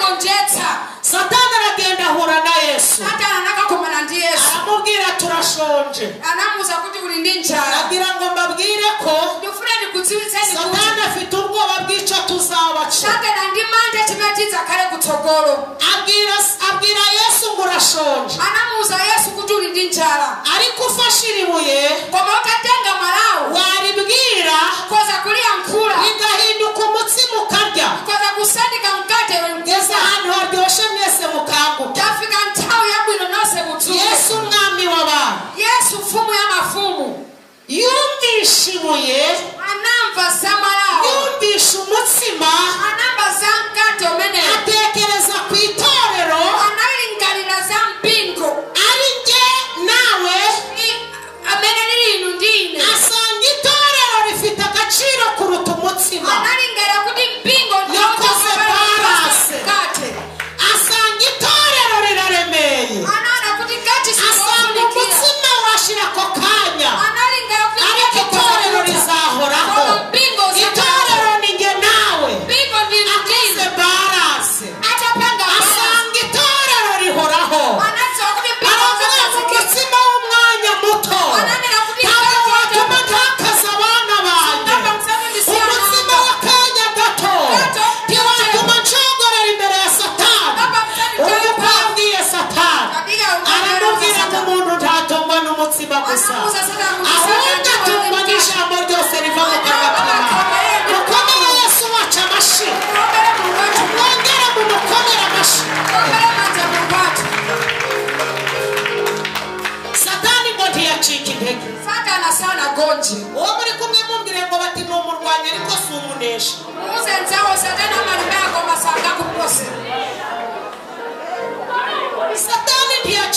Satani aragenda ahura na Yesu aramubwira turashonje anamuza kuti uli ndi njala agira ngo mbabwire ko ndifuna ndikudziwitseni Satani afite ubwoba bw'icyo tuzabaca Satani ndi manje chimetiza kale kutsogolo abwira Yesu ngo urashonje anamuza Yesu kuti uli ndi njala ariko ufashira ibuye koma utatenga malawu waribwira koza kuliyankhula rigahinduka umutsima ukarya koza kusandika mkate ngeze ahantu haryoshye mwese mukanguka tafika nthawi yabwino nonse kudzuka Yesu umwami w'abantu Yesu mfumu ya mafumu yumvisha ibuye anamva za malawu yumvisha umutsima anamva za mkate umene atekereza ku itorero analingalira za mpingo ari nge nawe amene lili inu ndine asanga itorero rifite agaciro kuruta umutsima analingalira kuti mpingo yakoze barase mkate asanga itorero riraremeye anaona kuti kati asanga umutsima urashira ako kanya analingalira kuti ariko itorero rizahoraho itorero ni nge nawe mpingo ndi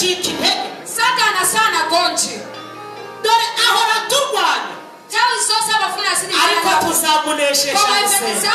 acika intege. Satani sana gonje. Dore ahora turwanya. Tawi zose abafuna asini. Ariko tuzamuneshesha gusenga.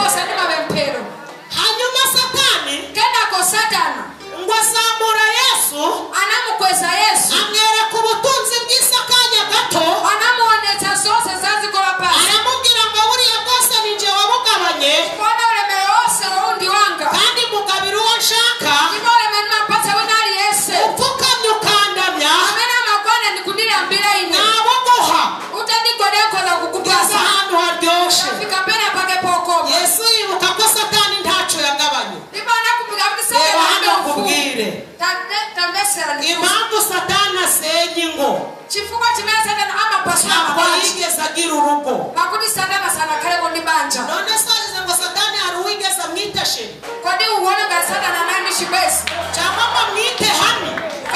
Hanyuma Satani kenda ko Satani ngo azamura Yesu, anamukweza Yesu, amwereka ubutunzi bw'isakanya gato, anamuoneta zose zazi kwa pasi, aramubwira ngo buriya bwose ni nje wabugabanye, bona ulemere wose wundi wanga, kandi mugabira uwo nshaka, ibole menima pata wenali Yesu, upfukamye ukandamya, amena magwane nikundira mbira ine, nabogoha utanikodeko za kukupasa, ahantu haryoshe. afika pena pake poko Yesu yibuka ko Satani ntacyo yagabanye. Reba hano nkubwire impamvu Satani asenya ingo. Ntabwo yigeze agira urugo. None soze ngo Satani hari uwigeze amwita sheri, cyangwa ngo amwite hani,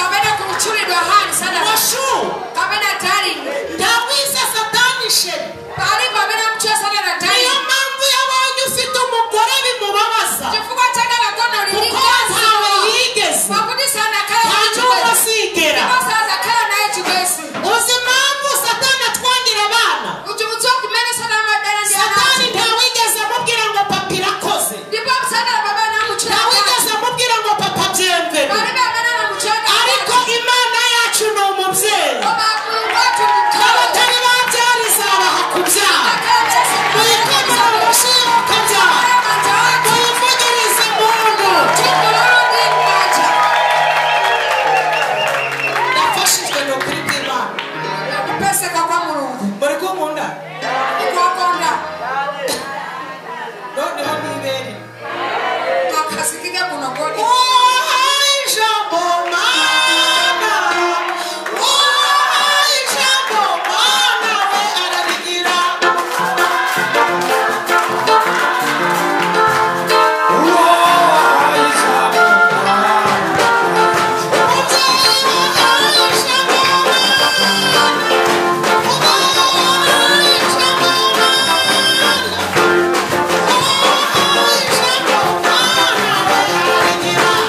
washu ndamwise Satani sheri. Niyo mpamvu yabonye ufite umugore bimubabaza, kuko ntawe yigeze ntanuwo asigera. Uzi impamvu Satani atwangira abana? Satani ntawigeze amubwira ngo papa irakoze, ntawigeze amubwira ngo papa byemvere. Ariko Imana yacu ni umubyeyi, abatari babyara izabaha kubyara. Muyikomere amashyi mukabyara, muyivugirize impundu. Nafashijwe ni ukuri kw'Imana. Muri kunkunda? Noneho nibere ijambo Mana, ijambo Mana we ararigira. Yeah.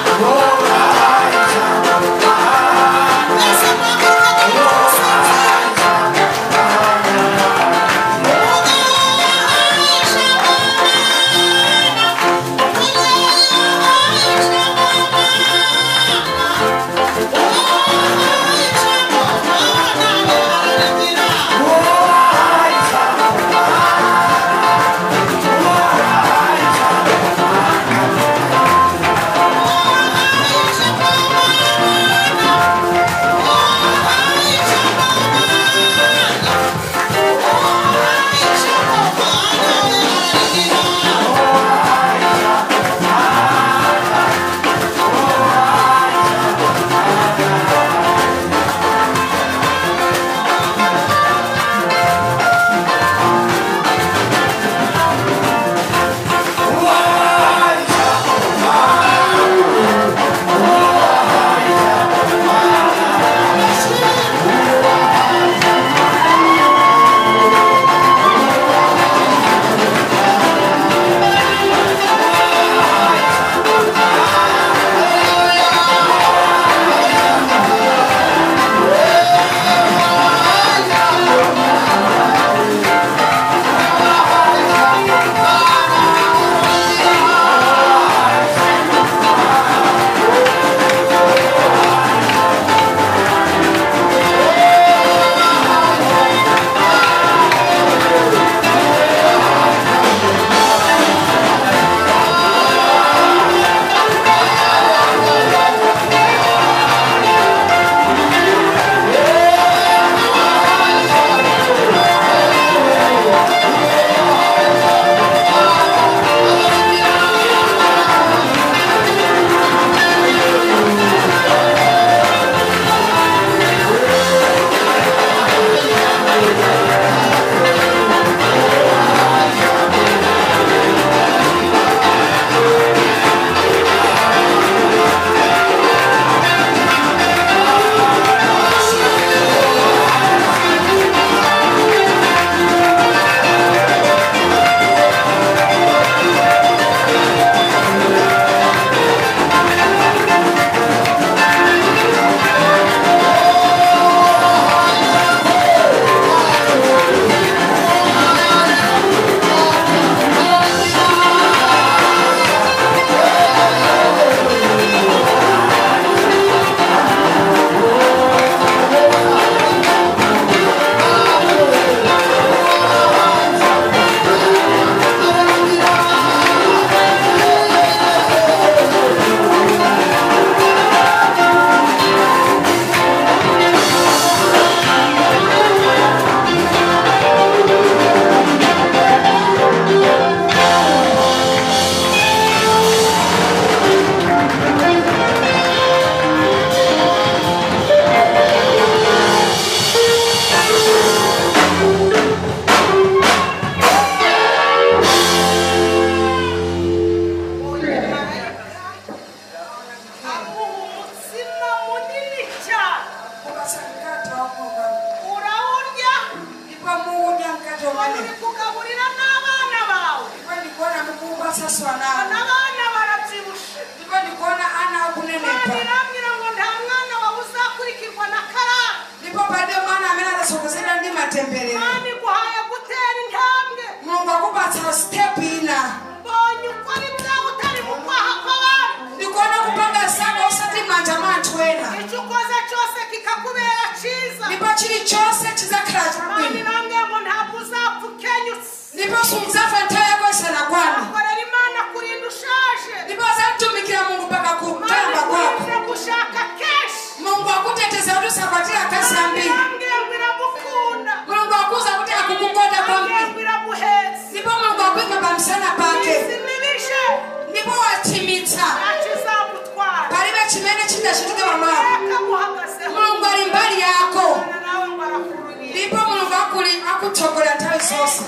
kikakubera cyiza nipo kiri cyose kizakiraje kandi namwe ngo ntabwo uzapfa ukenyutse nipo sumzafa ntaye kwese na kwana korera Imana kurinda ushaje nipo zatumikira Mungu mpaka kutamba kwako gushaka keshi Mungu akuteteza utusabatira kasambi Mungu akuza kutaka kukukoda kwa mbi nipo Mungu akwika bamsana pake nipo watimita palibe chimene chidashituka mamawe Mungu ali mbali yako nipo Mungu akutogola nthawi zonse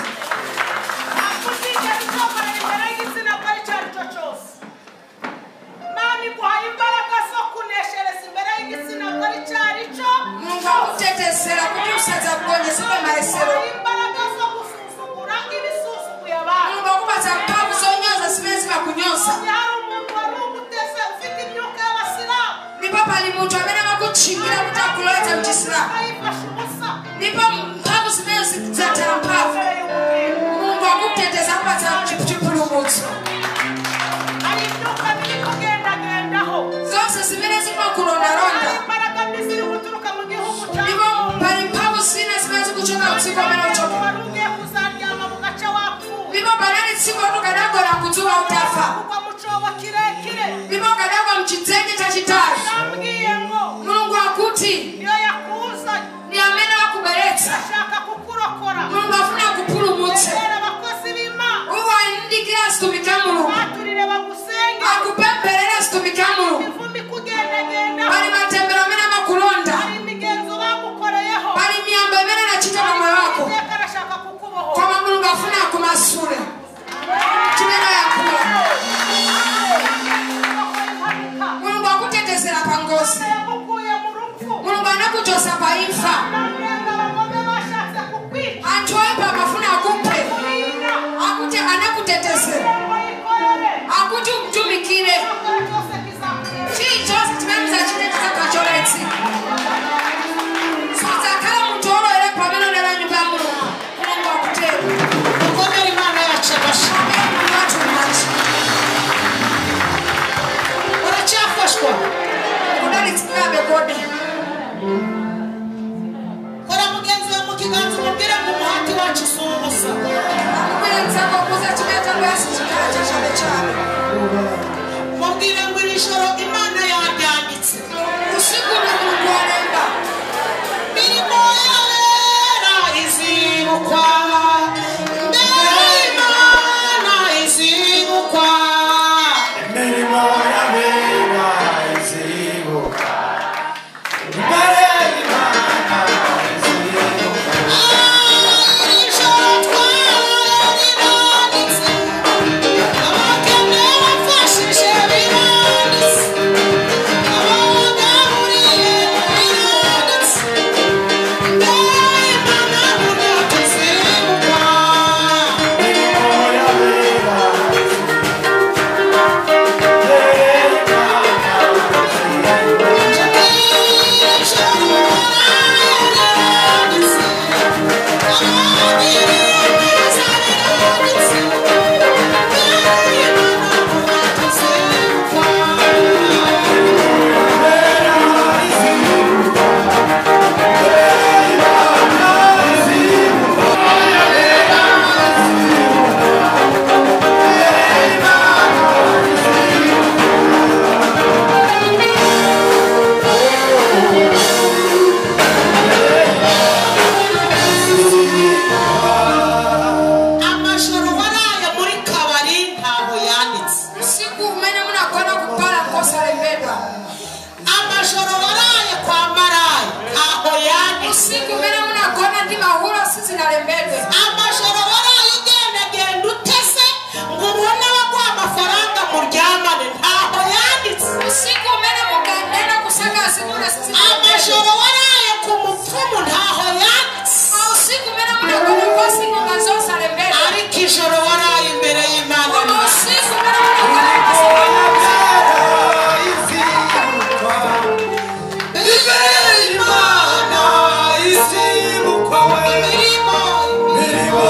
Mungu akutetezera kuti usadzagonyesera maesero Mungu akubatsa mphamvu zonyoza zimene zimakunyoza nipo pali munthu amene amakutchingira kuti akulowetsa mchisilamu nipo mphamvu zimene zidzatera mphamvu Mungu akuteteza akubatsa chipulumutso zonse zimene zimakulondalonda nipo pali mphamvu zina zimene zikuchoka mdziko amene uchoka nipo panali tsiku otukadagona kudzuwa utafa nipo kadagwa mchidzenje chachitali Mulungu akuti ni amene wakuberetsa Mulungu afuna kupulumutsa uwayindikira situmika Mulungu akupemberera situmika Mulungu pali matembero amene amakulonda pali miyambo imene anachita pa moyo wako koma Mulungu afuna akumasule chimene yakula Mulungu akutetezera pa ngozi Mulungu anakuchosa pa imfa anthu oyipa amafuna akuphe akuti anakutetezera akuti umtumikire chilichonse chimene muzachitetiza kacholetsi sudzakhala munthu olowera pamene unena nyumba ya Mulungu Mulungu akutero ukomere Imana yacu atumachi uracyafashwa udalitsikirabe kodi kora mugenzi wawe mu kiganza umubwire ngo umuhati wacu si ubusa akubwirenzako kuza chimeta lwasi chikala chachabe chabe mubwire ngo iri joro Imana yaryanditse usiku ni Mungu alemba mirimo y'abera izibukwa mbere Imana izibukwa imirimo y'abera izibukwa mbere Imana izibukwa iri joro twararanditse abakene bafashije biranditse abagaburiye biranditse mbere Imana burya tuzibukwa imirimo y'abera amajoro waraye muri kabari ntaho yanditse usiku umene munagona kupala nkosalembedwa amajoro waraye kwa marayi ntaho yanditse usiku umene munagona ndi mahula sizinalembedwe amajoro waraye ugendagenda utese ngo ubone abaguha amafaranga muryamane ntaho yanditse usiku umene muganena kusakazi muna amajoro waraye ku mupfumu ntaho yanditse usiku umene munagona kosi ngoma zosalembedwa ariko ijoro waraye imbere y'Imana usiku umene munagona kosi izibukwa imbere Imana izibukwa we imirimo imirimo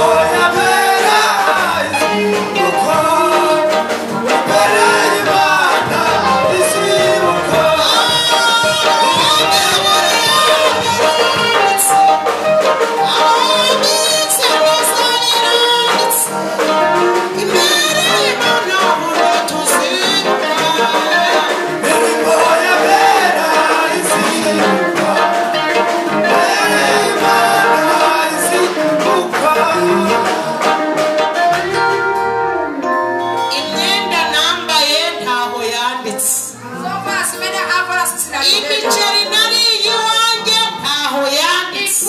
imiceri nariye iwanjye ntaho yanditse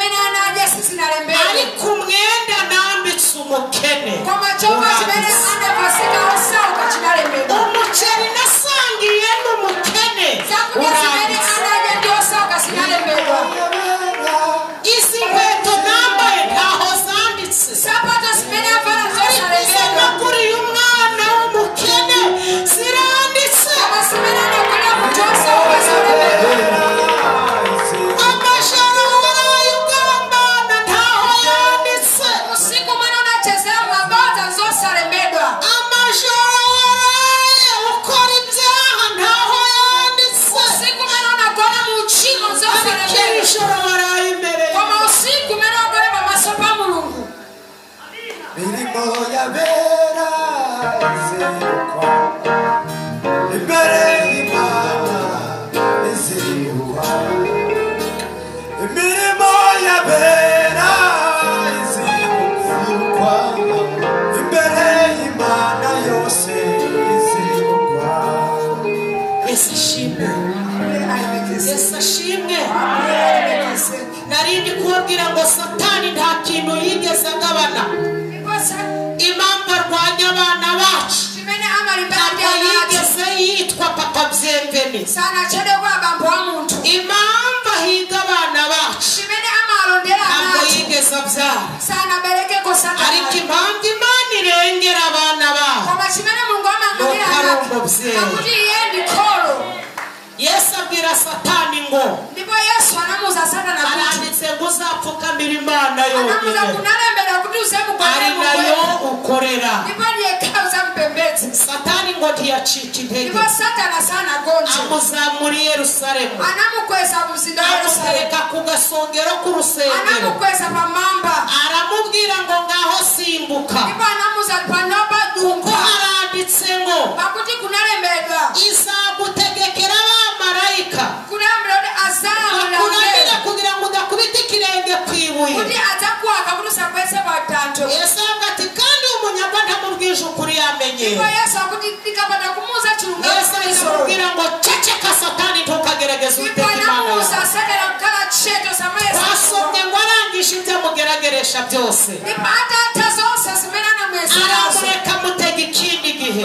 ariko umwenda nambitse umukene umuceri nasangiye n'umukene uranditse izi nkweto nambaye ntaho zanditse izo naguriye umwana w'umukene ziranditse amajoro waraye ugambana ntaho yanditse amajoro waraye ukora ibyaha ntaho yanditse ariko ijoro waraye imbere imirimo y'abera izibukwa imbere y'Imana izibukwa imirimo y'abera izibukwa imbere y'Imana yose izibukwa. Yesu ashimwe Yesu ashimwe narindi kubabwira ngo Satani nta kintu yigeze agabana impamvu arwanya abana bacu ntabwo yigeze yitwa papa byemveni impamvu ahiga abana bacu ntabwo yigeze abyara ariko impamvu Imana irengera abana babo nuko ari umubyeyi. Yesu abwira Satani ngo aranditse ngo uzapfukamira Imana yonyine ari nayo ukorera. Satani ngo ntiyacika intege amuzamura i Yerusalemu amutereka ku gasongero k'urusengero aramubwira ngo ngaho simbuka kuko haranditse ngo izagutegekera abamarayika bakuramira kugira ngo udakubita ikirenge ku ibuye. Yesu avuga ati kandi umunyagwa ntamubwije ukuri yamenyeye. Yesu aramubwira ngo ceceka Satani ntukagerageze Uwiteka Imana yawe. Twasomye ngo arangije ibyo amugerageresha byose aramureka amutega ikindi gihe.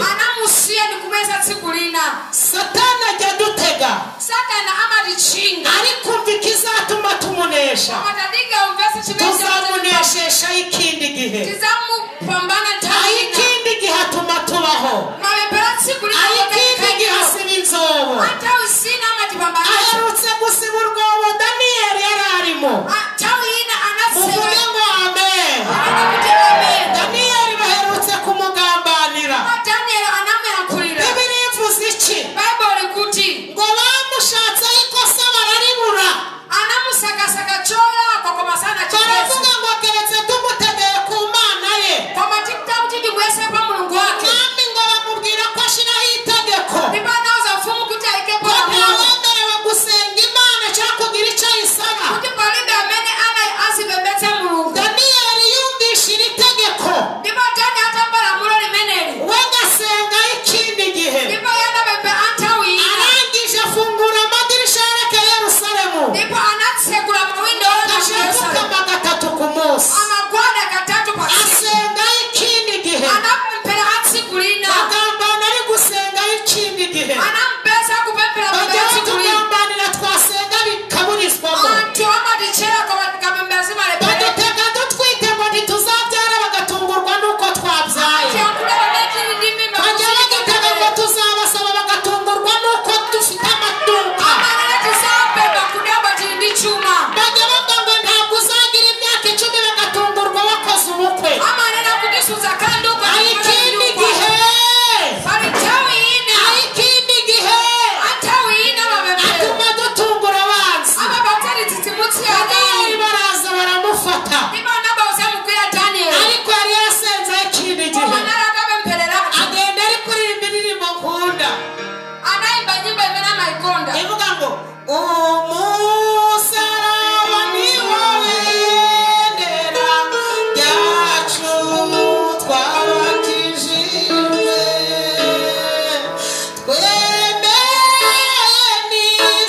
Satani ajya adutega ariko umva ikizatuma tumunesha tuzamuneshesha ikindi gihe ikindi gihe atuma tubaho ikindi gihe asiba inzobo aherutse gusiba urwobo Daniyeli yari arimo muvuge ngo amen. Daniyeli baherutse kumugambanira Bibiliya ivuze iki ngo bamushatseho ikosa bararibura baravuga ngo keretse tumutegeye ku Mana ye kandi ngo bamubwira ko ashyiraho itegeko ko ntawemerewe gusenga Imana cyangwa kugira icyo ayisaba. Daniyeli yumvishe iri tegeko we ngasenga ikindi gihe arangije afungura amadirisha yerekeye Yerusalemu ashapfukama 3 ku munsi asenga ikindi gihe agambana ari gusenga ikindi gihe bajya batugambanira twasenga bikaburizwamo badutega dutwite ngo ntituzabyara bagatungurwa n'uko twabyaye bajya badutega ngo tuzabasaba bagatungurwa n'uko dufite amaduka bajya bavuga ngo ntabwo uzagira imyaka 10 bagatungurwa wakoze ubukwe. Ikindi gihe atuma dutungura abanzi Daniyeli baraza baramufata ariko yari yarasenze ikindi gihe agenda ari kuririmba indirimbo nkunda ivuga ngo umusaraba ni wowe bendera ryacu twabakijije twemeye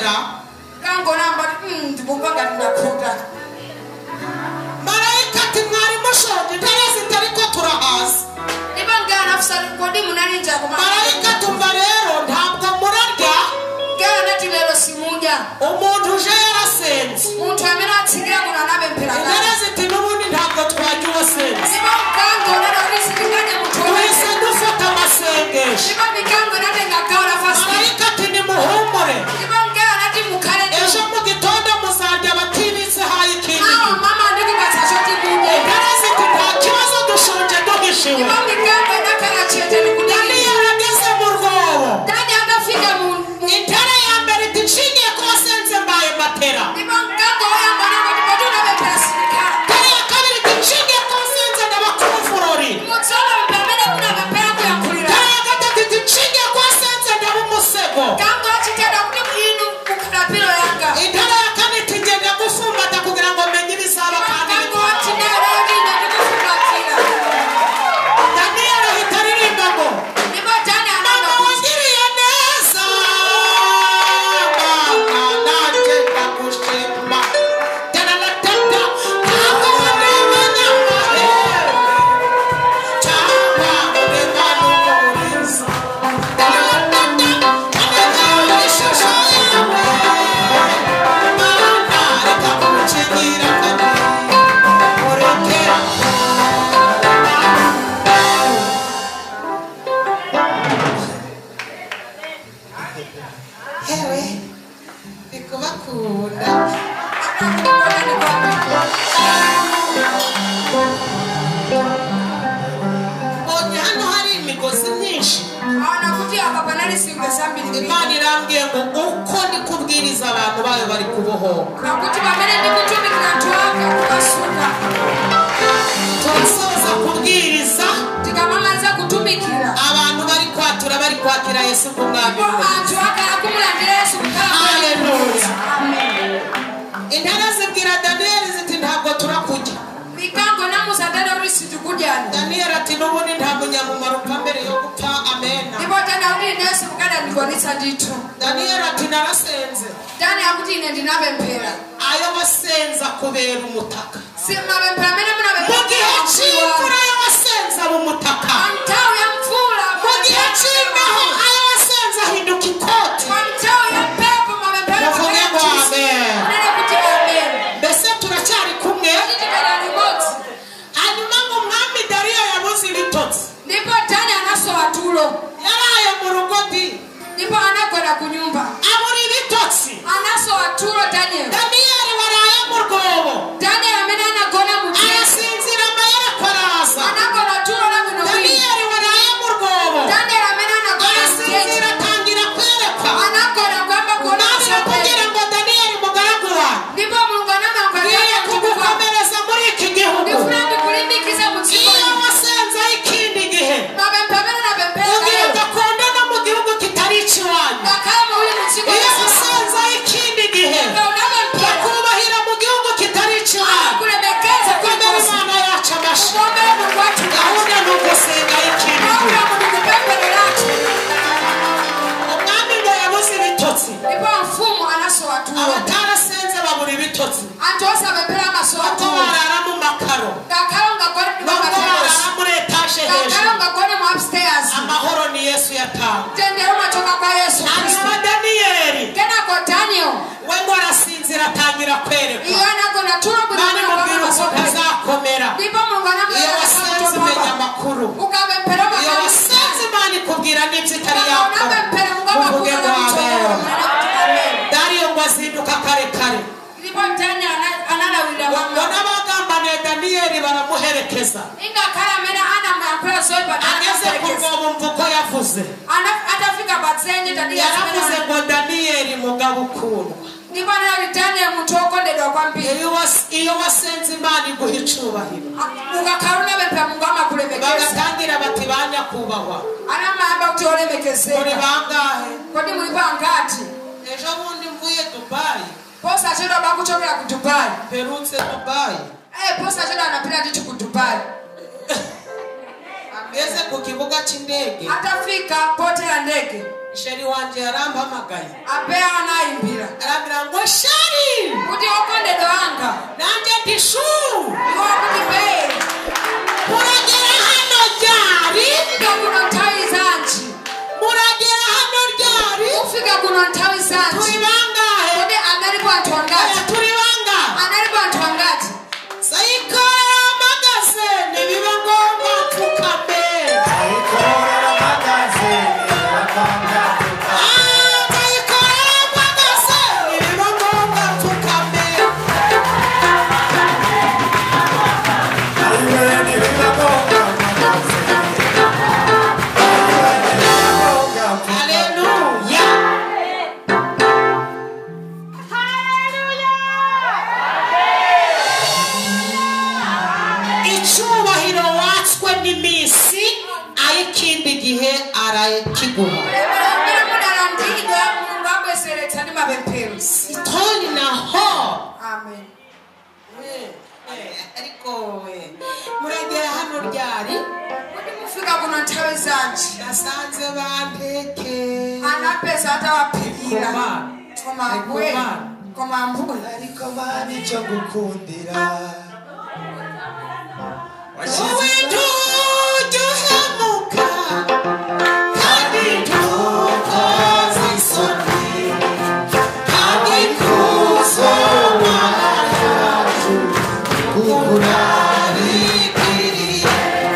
murarya kango namba ndibumvaga ndakunda marayika ati mwari mushonje intare zitariko turahaza niba ngana afusari kodi munani njako marayika tumva rero ntabwo murarya ngana nati lero simuja umuntu uje yarasenze umuntu amena atsigira kuna nabe mpera intare ziti n'ubundi ntabwo twajya uwasenze niba kango nana risikinganya mutu twese dufata amasengesho niba mikango nate ngakaura fast marayika ati nimuhumure niba ngana nati mukare ejo mu gitondo muzarya batibitse hayi ikindi mama ndiko batashoti kunde intare ziti nta kibazo dushonje duhishiwe niba mikango nakana chete nikudani Daniel ageze mu rwobo dani agafika mu intare ya mbere iti nshingiye ko wasenze mbaye matera niba kango ya mwana ngati baduna be plasika intare ya kabiri iti nshingiye ko wasenze ndabakuvurori mutsala mpamene kuna bapera kuyakulira intare ya gatatu iti nshingiye ko wasenze ndabumusego kango achitenda kuti inu kukalapiro yanga intare ya kane iti ngenda gufumbata kugira ngo menye ibizaba kandi kango bitabaho achinera ina ndikufumbakira Daniel ahita aririmba ngo niba dani mama ananga wangiriye neza mama nanjye ndagushima tararatata ntabwo wamenya amahera cyangwa ureba n'umurizo tararatata amenya ishusho yawe mana reka kukigira kabiri urekera hewe ndikubakunda mbonye hano hari imigozi myinshi anakutia akapanali singe sambi ni imana irambwiye ngo uko ndi kubwiriza abantu bayo bari kubohoka nakuti bamene ndikutumikira twaka kubasuka turasoza kubwiriza tikamamaza kutumikira abantu bari kwatura bari kwakira yesu nk'umwami we antu akakumulandira yesu haleluya intare zibwira daniyeli ziti ntabwo turakujya mikango namusadada uri situkujani daniyeli ati n'ubundi nta munyamumaro upfa mbere yo gupfa amena ndipo tana uri nesu mukada ndikonisa nditu daniyeli ati narasenze tani akuti ine ndinapemphera ayo wasenza kubera umutaka simapemphera mene mu gihe cy'imvura ayo wasenza mu mutaka mtao ya mvula mu gihe cy'imbeho ayo wasenza ahinduka ikoti mtao ya pepo mapemphera muvuge ngo amen nene kuti amen mbese turacyari kumwe nditikana limodzi hanyuma ngo umwami dariyo yabuze ibitotsi ndipo tani anasowa tulo yaraye mu rugo di ndipo anagwera ku nyumba abura ibitotsi anasowa tulo daniel daniyeli waraye mu rwobo daniel amene anagona mu arasinzira amayeri akaraza anagona tulo na bwino bwino daniyeli waraye mu rwobo daniel amene anagona arasinzira atangira kwerekwa anagona kwamba kuona nabi kugira ngo daniyeli mugaragu wawe ndipo mulungu anamwambia ngiye kugukomereza muri iki gihugu ndifuna ndikulimbikize mu iyo dziko wasenze ikindi gihe mapemphero na pemphero ugiye gakondo no mu gihugu kitari ikiwanyu kama uli mu dziko iyo wasenze ikindi gihe bakubahira mu gihugu kitari ikiwanyu kulembekeza komera imana yacu amashyi kuombea Mungu watu gahunda ni ugusenga ikindi gihe programu ni kupemphero latu umwami ngo yabuze ibitotsi ndipo mfumu anasowa tulo abatarasenze babura ibitotsi antosa pemphero amasowa bamwe tulo barara mu makaro kakalo ngagona ndi bamwe makatelo barara muri etaje kakalo hejuru ngagona mu upstairs amahoro ni yesu yatanga tendero machoka kwa Yesu Kristo hanyuma daniyeli kena kwa Daniel we ngo arasinzira atangira kwerekwa iyo anagona tulo mani bwino mubwira kwa ukuntu masoka azakomera ndipo Mungu iyo anamwambia wasenze umenya amakuru ukapemphero iyo makatelo wasenze imana ikubwira n'ibyo itari yakora uvuge ngo amen dariyo ngo azinduka kare kare ndipo Daniel analawira ngo mama n'abagambaniye daniyeli baramuherekeza ingakhala amene anamwamphera zoyipa ageze ku rwobo umva uko yavuze atafika patsenje yaravuze ngo daniyeli mugabo ukundwa ndipo anali Daniel munthu okondedwa kwambiri iyo wasenze imana iguha icubahiro ukakhala unapemphera Mungu amakulemekeza bagatangira bati ba nyakubahwa anamayamba kuti muri olemekezeka bangahe kodi muli pangati ejo bundi mvuye dubayi posa chedwa bakuchokera ku Dubai mperutse dubayi posa chedwa anapita ndithu ku Dubai ageze ku kibuga cy'indege atafika poti ya ndege sheri wanje yarampamagaye abe anayimbira arambira ngo sheri kuti okonde doanga nanje ndishu iwo kuti be muragera hano ryari ufika kuno nthawi zanji muragera hano ryari ufika kuno nthawi zanji turi bangahe kuti analipo anthu angati turi bangahe analipo anthu angati sayikora magaze nibiba ngombwa tukame Sayikora magaze nibiba ngombwa sayikora magaze nibiba ngombwa tukame Ayiwe nibiba ngombwa magaze haleluya icyubahiro watswe n'iminsi ay'ikindi gihe arakiguha Mbere mudarandikidwa Mulungu abweseretsa ndi mapemphero sitoni naho amen ariko muragera hano ryari kuti mufika kuno nthawi zanji nasanze banteke anapeza atawaphikira koma ambuye koma ambuye ariko mani cyo gukundira wowe ntujuhemuka kandi ntukoze isoni kandi ntuzoma yacu urarikiriye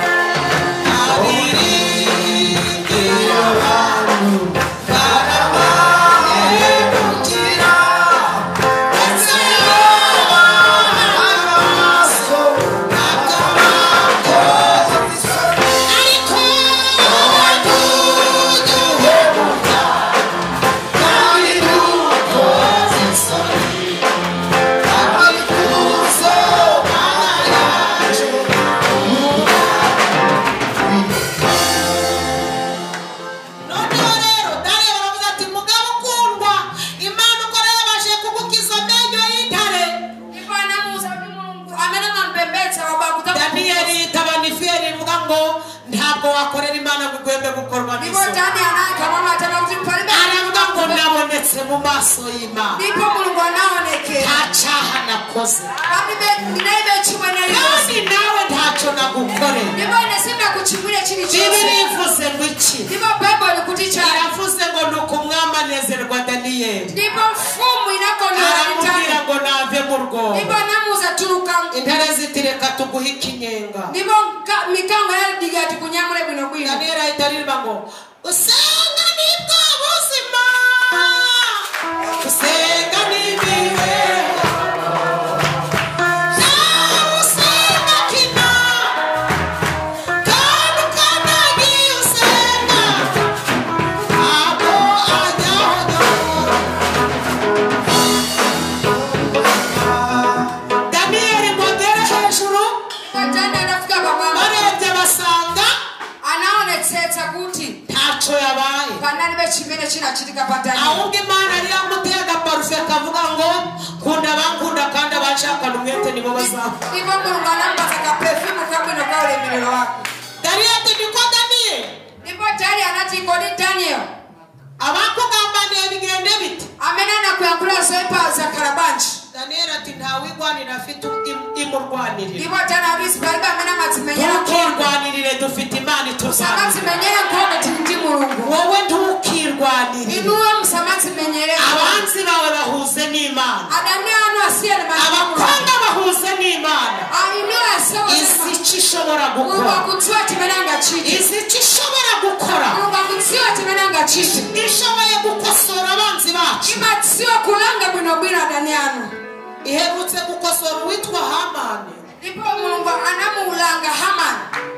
abiringira abantu barabahemukira ndetse amaso ariko ntujuhemuka kandi ntukoze isoni kandi ntuzoma yacu noneho rero dare baravuze ati mugabo ukundwa imana ukora yabashe kugukiza amenyo y'intare ivana muza kuti Mulungu amene mampembedza wabakuta daniyeli yitaba nifiyeli ivuga ngo ntabwo wakorera imana ngo ugwembe gukorwa ndipo n'isoni Dani anayika mama ataka kuti palibe aravuga ngo nabonetse mu maso y'imana ndipo Mulungu anaonekera nta cyaha nakoze palibe ndinaibe chimwe nalikosi kandi nawe ntacyo nagukoreye ndipo ine sindakuchimwire chilichonse bibiri ivuze ngo iki ndipo Bible kuti chani aravuze ngo ni ukumwami anezerwa daniyeli ndipo mfumu inakondera aramubwira Dani ngo nave mu rwobo ndipo anamuza tuluka intare ziti reka tuguhe ikinyenga ndipo mikango yadiga ati kunyamule bwinobwino daniyeli ahita aririmba ngo usenga nibwo buzima usenga n'imibereho nawe usenga kina kandi ukanagiye usenga ntabwo ajyaho daniyeli ngo agere hejuru Dani anafika pamwamba barebye basanga anaonetsetsa kuti ntacyo yabaye panalibe chimene chinachitika pa Dani ahubwo imana yari yamuteye agaparufe kavuga ngo kunda bankunda kandi abashakana umwete nibo bazapfa ndipo Mulungu anampatsa kapefumu kabwino ka ulemerero wako dariyo ati niko daniyeli ndipo Dani anati kodi Daniel abakugambaniye bigende biti amene anakuyankhula zoyipa zakhala bwanji daniyeli ati ntawigwanira afite imurwanirira ndipo Dani abisi palibe amene amadzimenyera nkhondo ntukirwanirire dufite imana ituzanira samadzimenyera nkhondo tili ndi Mulungu wowe ntukirwanirire inuwe musamadzimenyere abanzi bawe bahuze n'imana adani anu asiyene abakobwa bahuze n'imana inuwe izi asewa icyo ishobora Mulungu gukora akudziwa chimene angachite izi icyo ishobora gukora Mulungu akudziwa chimene angachite ishoboye gukosora abanzi bacu imadziwa kulanga bwinobwino adani anu iherutse gukosora uwitwa hamani ndipo Mulungu anamuulanga Hamani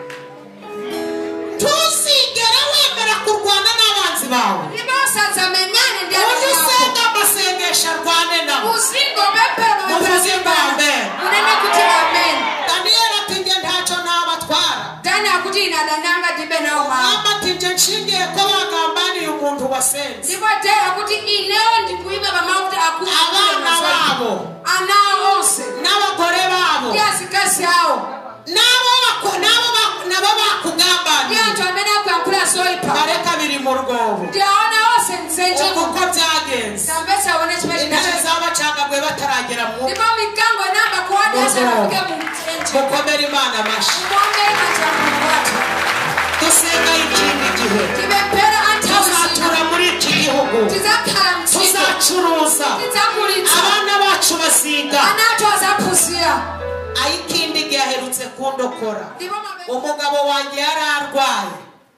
ntuzigere wemera kurwana n'abanzi bawe ndipo usadzamenyane ndi ujye adani ako usenga amasengesho arwane nabo uzingo bepero muvuze ngo amen munene kuti amen daniyeli ati njye ntacyo nabatwara Dani akuti ine adani anga ndibe nawo mawu mwamba ati njye nshingiye ko bagambaniye umuntu wasenze ndipo Dani akuti inewo ndikuyiba pamawu kuti abana babo ana onse n'abagore babo ndi azikazi awo nabo bakugambaniye ndi anthu amene akuyankhula zoyipa bareka biri mu rwobo ndi aona itaragera mu ndipo mikango namba kuwadesha nafika mtenje mukomere Imana amashi muombe majamu watu dusenga ikindi gihe kibepera tuzatura muri iki gihugu tizakara mtiko tuzacuruza tizakuritsa abana bacu basiga anato azapusia ayikindi gihe aherutse kundokora umugabo wanjye yararwaye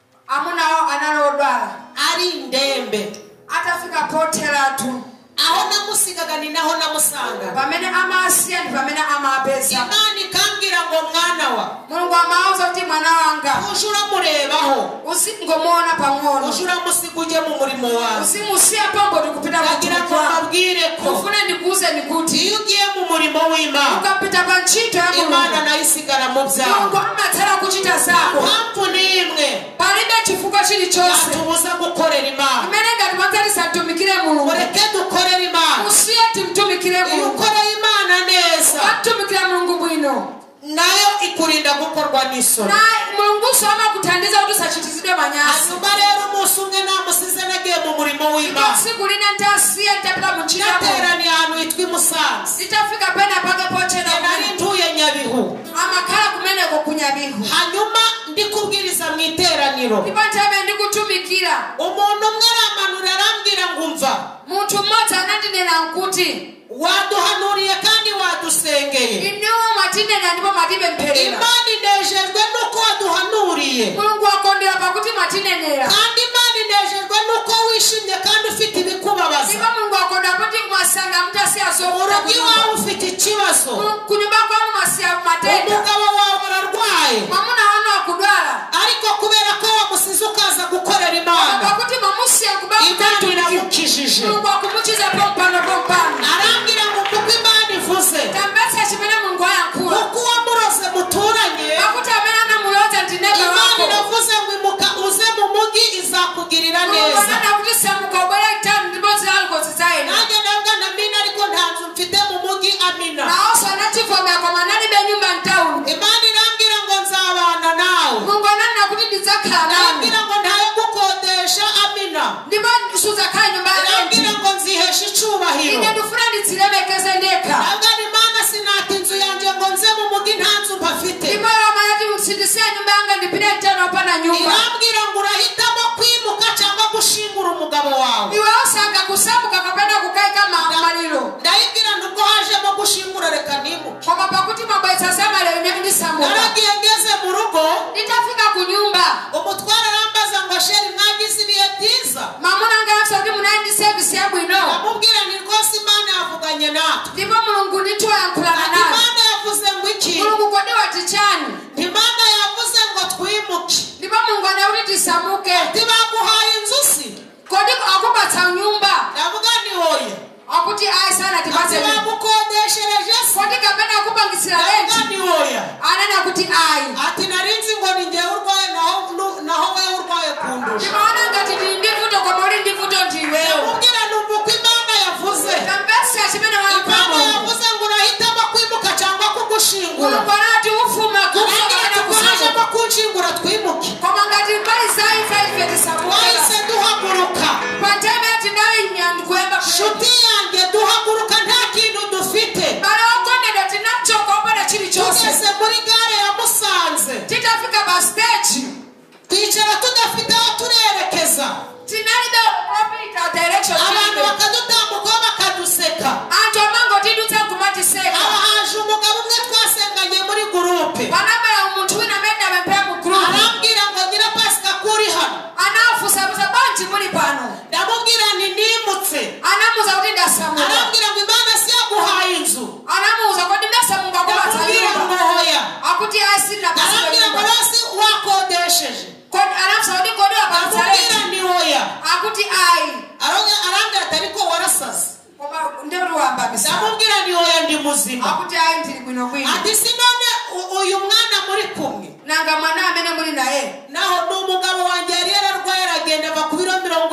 amunao analodwala ari ndembe atafika potera tu aho namusigaga ni naho namusanga bamene amasia ni bamene amabeza Imana ikambwira ngo mwana wa Mungu amauza uti mwana wanga ujura murebaho usingomona pangono ujura musiguje mu murimo wawe usimusia pambo dikupita kugira ngo babwire ko ufune nikuze nikuti iyo ugiye mu murimo w'Imana ukapita panchito ya Imana nayisigara mu byawe Mungu amatara kuchita zako mpamvu nimwe palinde chifuko chili chose atubuza gukorera Imana imenega tumatari satumikire Mungu ureke dukorera Imana usiyeti mtumikire Mungu ukora Imana neza watumikire Mungu bwino nayo ikurinda gukorwa n'isoni na Mungu soma kutandiza udusachitizide manyasi hanyuma rero umunsi umwe namusize nagiye mu murimo w'Imana siku lina ntasiye ntapita mu kirabo nateraniye ahantu hitwa i Musanze itafika pena pake poche na nari ntuye Nyabihu amakara kumene ko kunyabihu hanyuma ndikubwiriza mu iteraniro ipantame ndikutumikira umuntu umwe aramanura arambwira ngo umva muntu mmoja anandinena nkuti waduhanuriye kandi wadusengeye iniwo matinena ndipo matibe mperera Imana inejejwe nuko waduhanuriye Mungu akondera pakuti matinenera kandi Imana inejejwe nuko wishimye kandi ufite ibikubabaza ndipo Mungu akondera pakuti kumasanga mutasi asokuta urugi wawe ufite ikibazo kunyumba kwa masiya matenda umugabo wawe ararwaye mamuna hano akudwala ariko kubera ko wamusize ukaza gukorera Imana pakuti mamusiya kubakuta Imana iramukijije Mungu akumukiza pompano arambwira ngo kuko Imana ivuze tambese chimene Mungu ayankula kuko wamuroze muturanye pakuti amene anamuloza ndinebe Imana wako iravuze ngo imuka uze mu mugi izakugirira neza Mungu kuti samuka ubere itanu ndipo zalgo zizaina nanjye nanga na mina ariko nta nzu mfite mu mugi amina naoso anachivomera kwa manani be nyumba ntauni Imana irambwira ngo nzabana nawe Mungu anana kuti ndidzakhala nami irambwira ngo ntayo gukodesha amina ndipo suzakhala nyumba irambwira ngo nzihesha icubahiro ine ndifuna ndidzilemekeze ndekha nanga Imana sinata inzu yanjye ngo nze mu mugi nta nzu mpafite ndipo yamanati msindisiya nyumba yanga ndipite ntano pana nyumba irambwira ngo urahitamo kwimuka cyangwa gushingura umugabo wawe iwe usanga kusamuka kapena kukaika maliro ndayibwira nubwo hajemo gushingura reka nimuke koma pakuti mabweza samale ine ndisamuka naragiye ngeze mu rugo nditafika kunyumba umutware arambaza ngo sheri mwagize ibihe byiza mamuna ngafsa kuti munaindi service yabwino amubwira ni rwose Imana yavuganye natwe ndipo Mulungu nditwa yankulana ati nawe Imana yavuze ngo iki Mulungu kodi wati chani Imana yavuze ngo twimuke ndipo Mulungu anauti tisamuke ati baguhaye inzu si kodi akubatsa nyumba ndavuga ni hoye akuti ayi sana ati tipatse bagukodeshereje si kodi kapena akupangisira ndavuga renti ni hoye anena kuti ayi ati narinzi ngo ni njyewe urwaye naho wewe urwaye kundusha ndimaona ngati ndili ndivuto koma uli ndivuto ndiweyo ndamubwira numva uko Imana yavuze tambesi achimene Imana wapamo yavuze ngo urahitamo kwimuka cyangwa kugushingura Mulungu anati ufuma kufa kapena kusamuka hajemo kunshingura twimuke koma ngati mbali zaifa ife tisamuka twahise duhaguruka panteme yati nawe nyandikuyamba nshuti yanjye duhaguruka nta kintu dufite bale wakondedwa tinachoka opanda chili chose tugeze muri gare ya Musanze titafika basteji twicara tudafite aho turerekeza tinalibe propita direction abantu bakadutambukaho bakaduseka antu amango tidutsa kumatiseka aba haje umugabo umwe twasenganye muri gurupe panabala umuntu wina menda amempera mu group arambwira ngo ngira pasika kuri hano anafusabuza banji muli pano ndamubwira nti nimutse anamuza kuti ndasamuka arambwira ngo Imana si yaguhaye inzu anamuza kuti ndasamuka kubatsa ndamubwira ngo nyumba hoya akuti asina arambwira ngo rasi wakodesheje kodi anafusa kuti kodi wabatsa ndamubwira renti ni hoya akuti ayi arambwira ati ariko warasaze koma ndero wambabisa ndamubwira ni hoya ndi muzima akuti ayi ndili bwino bwino ati sinone uyu mwana muri kumwe nanga mwana amene muli naye naho n'umugabo wanjye yari yararwaye aragenda ava ku biro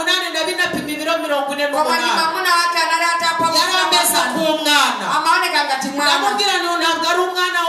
84 apima ibiro 48 koma ni mamuna wake anali atapa yari ameze nk'umwana amaoneka ngati mwana ndamubwira ni ntabwo ari umwana ahubwo ni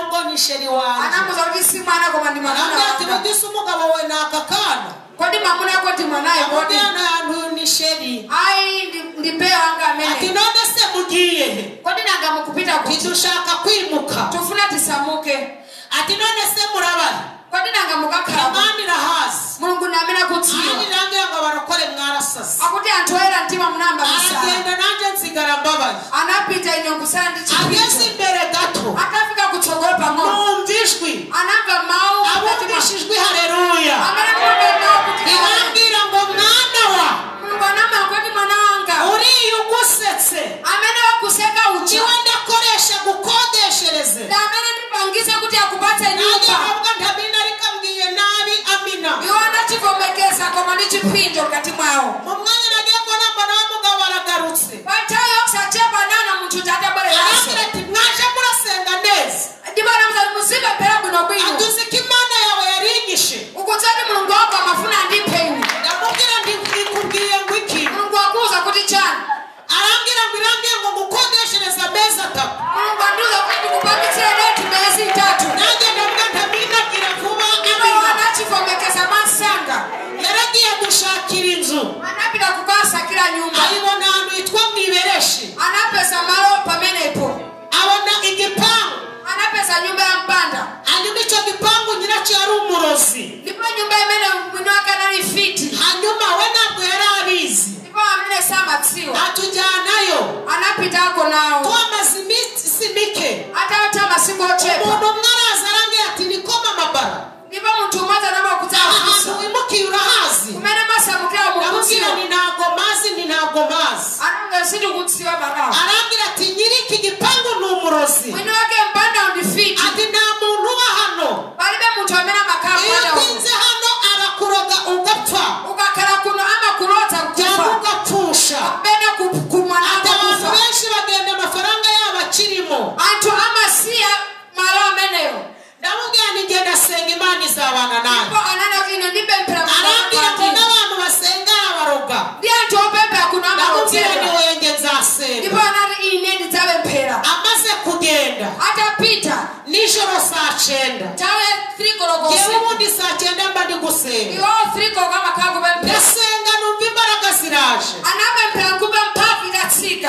sheri wanjye anamuza kuti si mwana koma ndi mwamuna arambwira ati wanga nodise umugabo we nakakana kodi mwamuna yako ndi mwanayo kodi yantu ni sheri ayi ndi mbeya wanga ati amene none se mugiye he kodi nanga mukupita kuti tidushaka kwimuka tufuna tisamuke ati none se murabara kodi nanga mukakhala imana irahazi mulungu namene akudziwa kandi nange ngo barakore mwarasasa akuti anthu oyera mtima munamba misala aragenda nanjye nsigara mbabaye anapita ine kusala ndi ageze chipito imbere gato akafika kutsogolo pang'ono numva ijwi anamva mawu abumvisha ijwi hareruya amene mulungu akuti irambwira ngo mwana wa mulungu anama kodi mwana wanga uriya ugusetse amene wakuseka uchi iwe ndakoresha gukodeshereze amene ndipangize kuti akupatse nanjye nyumba ntabwo ntabina rikambwiye nabi amina iwona chivomekeza koma ndi chipinjo mkati mwawo mu mwanya nagiye kubona mbona wa mugabo aragarutse patayo yokusachepa nana munthu tatabwereraso arambwira ati mwaje murasenga neza ndibana muzali muzibe pera bwinobwino atuzi ko imana yawe yarinyishe ukutsati mulungu wako amafuna andiphe ine ndamubwira ndikubwiye ngo iki mulungu wakuuza kuti chani arambwira ngo irambwiye ngo gukodeshereza amezi 3 mulungu andiuza kuti ndikupangitsire reti miyezi 3 nanjye ndavuga ntabinagira vuba iwona amina chivomekeza masanga yaragiye gushakira inzu anapita kukasakira nyumba ayibona ahantu hitwa mwibereshi anapeza malo pamenepo abona igipangu anapeza nyumba ya mpanda hanyuma icyo gipangu nyiracyo yari umurozi ndipo nyumba imene mwini wake anali fiti hanyuma we ntabwo yari abizi ndipo amene samatsiwa atujyanayo anapitako nawo twamaze iminsi mike atata masiku ochepa umuntu umwe araza arangiye ati nikoma amabara ndipo munthu umodzi anamakudzakusa ahantu wimukiye urahazi kumene masamukira ndamubwira mukuziwa ni ntabwo mazi ni ntabwo mazi ananga sindikutsiwa bakawo arambwira ati nyiri iki gipangu ni umurozi mwini wake mpanda undi fiti ati nta muntu uba hano palibe munthu amene amakhala iyo mpanda utinze hano arakuroga ugapfa ukakhala kuno amakulota cyangwa kufa ugapfusha pene kumwana ati abantu kufa benshi bagenda amafaranga yabo akirimo anthu amasiya malo ameneyo ndamubwira ni ngenda asenga imana izabana nawe ndipo anana kuti ine ndipemphera arambwira ngo n'abantu basenga arabaroga ndi anthu opemphera kuno ndamubwira ni amarodzera wenge nzasenga ndipo anati ine ndidzapemphera amaze kugenda atapita nijoro saa 9 tawe 3 kolokosi yewe ubundi saa 9 mba ndi gusenga iwo 3 koloko amakhala kupemphera ndasenga numva imbaraga ziraje anapemphera nkuba mphamvu itatsika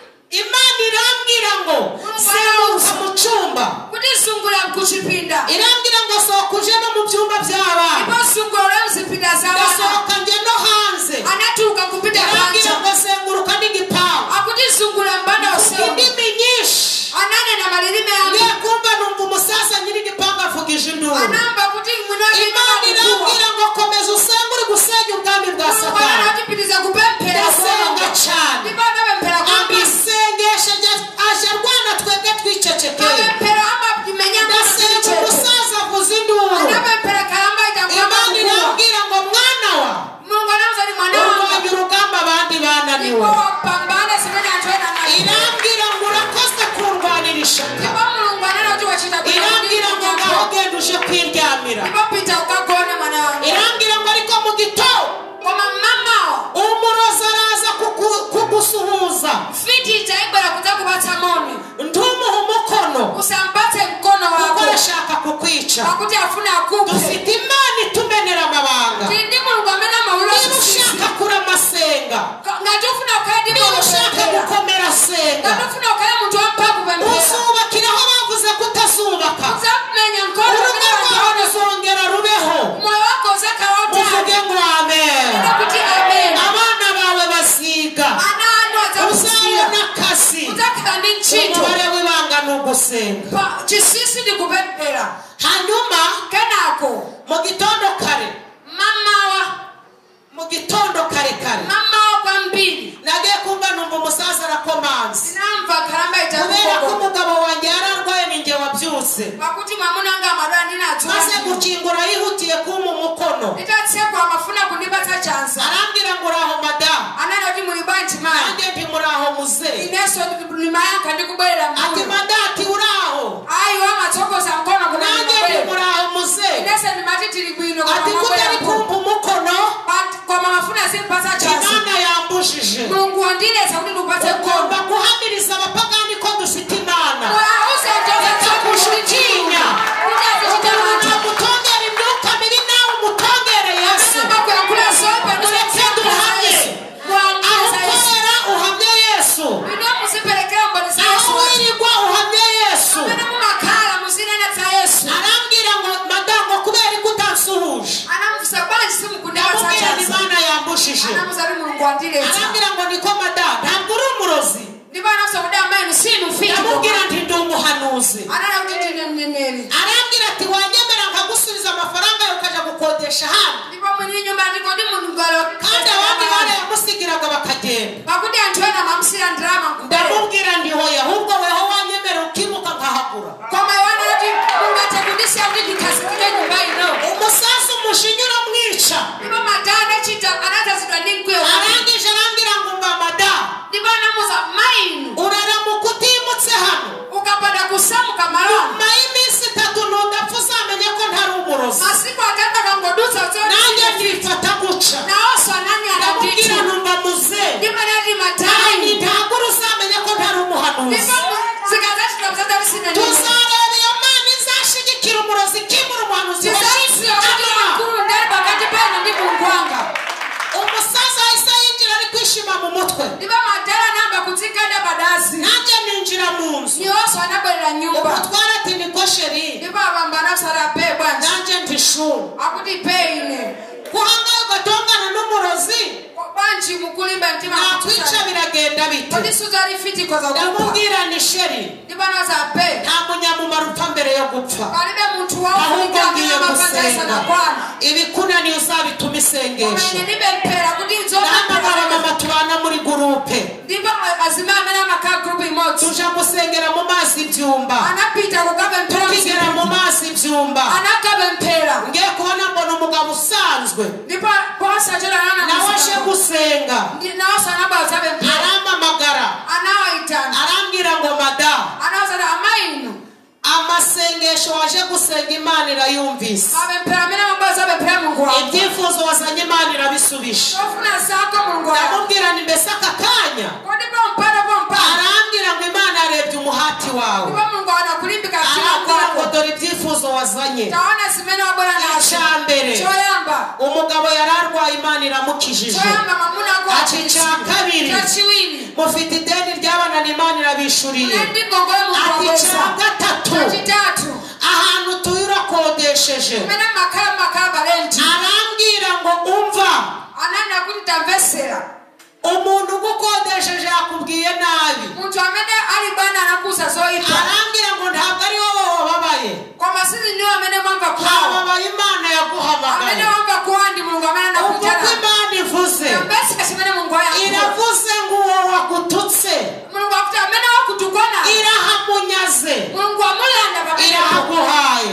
imana irambwira ngo senguka mu cyumba kuti zungulira kuchipinda irambwira ngo sohoka uje no mu byumba by'abana ndipo zungulira muzipinda zawana ndasohoka njye no hanze anatuka kupita irambwira panja ngo senguruka n'igipangu akuti zungulira mbanda usewu indimi nyinshi anane na malilime ngiye yangu kumva numva umusaza nyiri igipangu avugije induru anamba kuti mwinake imana irambwira ngo komeza usenge uri gusenya ubwami bwa satani anatipitiza kupemphera ndasenga cyane ndipo anapemphera kwambiri amasengesho aje arwana twebwe twicecekeye anapemphera amapimenya ndasenga umusaza avuza induru anapemphera kalamba imana itakuwa irambwira ngo mwana wa Mungu anauza ni mwana wangu urwanya urugamba abandi bananiwe ndipo pambana sifanya antwena nayo irambwira ngo urakoze kurwanira ishyaka ndipo Mungu anena kuti wachita irambwira ngo ngaho genda uje kwiryamira ndipo pita ukagone mwana wangu irambwira ngo ariko mu gitondo koma mama umurozi araza kugusuhuza fiti itaibwera kuza kubatsa moni ntumuhe umukono usampate mkono kuko wako arashaka kukwica akuti afuna akupe dufite imana itumenera amabanga ndi Mulungu amene amawulo niba ushaka kurama senga ngati ufuna ukhale niba ushaka gukomera senga ngati ufuna ukhale munthu wamphamvu kupemphera uzubakira aho bavuze ko utazubaka uzamenya mkono urugo rwawe ruzongera rubeho moyo wako uzakawota uvuge ngo amen kuti amen abana bawe baziga ananu azakusiya uzabona akazi uzakhala ndi ntchito umubare w'ibanga ni ugusenga chisisi ndi kupemphera hanyuma kenako mu gitondo kare mu gitondo kare mamawa kwambiri nagiye kumva numva umusaza arakomanze sinamva kalamba kubera ko itakugogo umugabo wanjye yari arwaye ninjye wabyutse pakuti mwamuna anga amadwala ndinadzo maze gukingura yihutiye kumpa umukono itatsekwa amafuna kundipatsa chansa arambwira ngo uraho madamu anena kuti muli bwanji mayi nanjye ndi muraho muzehe ineso limayanka ndikubwerera ati mbuyo madati uraho ayi wamatsokoza mkono kuna nanjye ndi muraho muzehe inese ndimati tili bwino ati kutari kumpa umukono koma mafuna zindipatsa chansa imana yambujije mulungu wandilesa kuti ndikupatse ugomba mkono guhamiriza abapagani ko dufite imana Wauze reka kujitinya umuhanuzi arambwira ati wanyemera nkagusubiza amafaranga yo ukaja gukodesha hano kandi abandi barayamusigiraga bakagenda ndamubwira ndi hoya ahubwo weho wanyemera ukimuka nkahagura umusaza umushinya uramwica arangije arambwira ngo mba madamu uraramuka utimutse hano nyuma y'iminsi 3 ntudapfa uzamenye ko ntari umurozi nanjye nifata guca ndamubwira numva muze ntagura uzamenye ko ntari umuhanuzi tuzareba iyo mana izashigikira umurozi kimura umuhanuzi umusaza ahise yinjira ari kwishima mu mutwe nanjye ninjira mu nzu umutwara ati niko sheri nanjye ndishuru kuhanga ugatongana n'umurozi nakwica biragenda bite ndamubwira ni sheri nta munyamumaro upfa mbere yo gupfa ahubwo ngiye gusenga ibikunaniye uzabituma isengesho n'amagara mama tubana muri gurupe tuja gusengera mu mazi ibyumba tukigera mu mazi ibyumba ngiye kubona mbona umugabo usanzwe nawe aje gusenga arampamagara arambwira ngo madamu amasengesho waje gusenga Imana irayumvise ibyifuzo wazanye Imana irabisubisha ndamubwira ni mbese aka kanya arambwira ngo Imana yarebye umuhati wawe arambwira ngo dore ibyifuzo wazanye icyambere umugabo yararwaye Imana iramukijije ati icya kabiri mufite ideni ry'abana Imana irabishuriye ati icya gatatu ahantu tuyura kodesheje arambwira ngo umva umuntu ugukodesheje yakubwiye nabi arambwira ngo ntabwo ari wowe wababaye hababaye Imana yaguhamagaye kuko Imana ivuze iravuze ngo uwo wagututse irahamunyaze irahaguhaye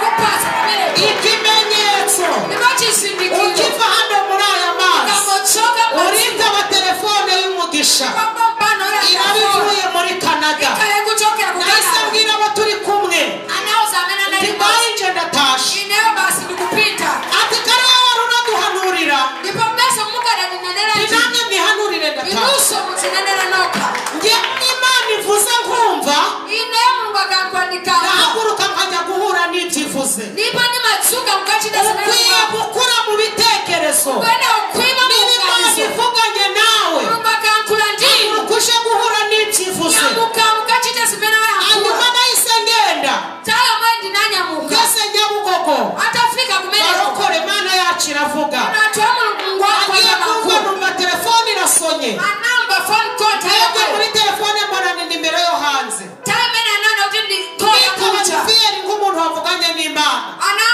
ikimenyetso ukiva hano muri aya mazi uritaba telefone y'umugisha irabivuye muri Canada nahise mbwira abo turi kumwe ntibayinje ndatashe ati kare wowe wari unaduhanurira ninamwe mwihanurire ndatashe nge Imana ivuze nkumva ndahaguruka nkajya guhura n'ibyivuze ukwiye gukura mu bitekerezo niba Imana ivuganye nawe uje guhura n'ibyivuze hanyuma nahise ngenda ngeze Nyabugogo barokore Imana yacu iravuga agiye kumva numva telefone irasonye ntabwo muri telefone mbona ni nimero yo hanze nikabajifiyeri nk'umuntu wavuganye n'Imana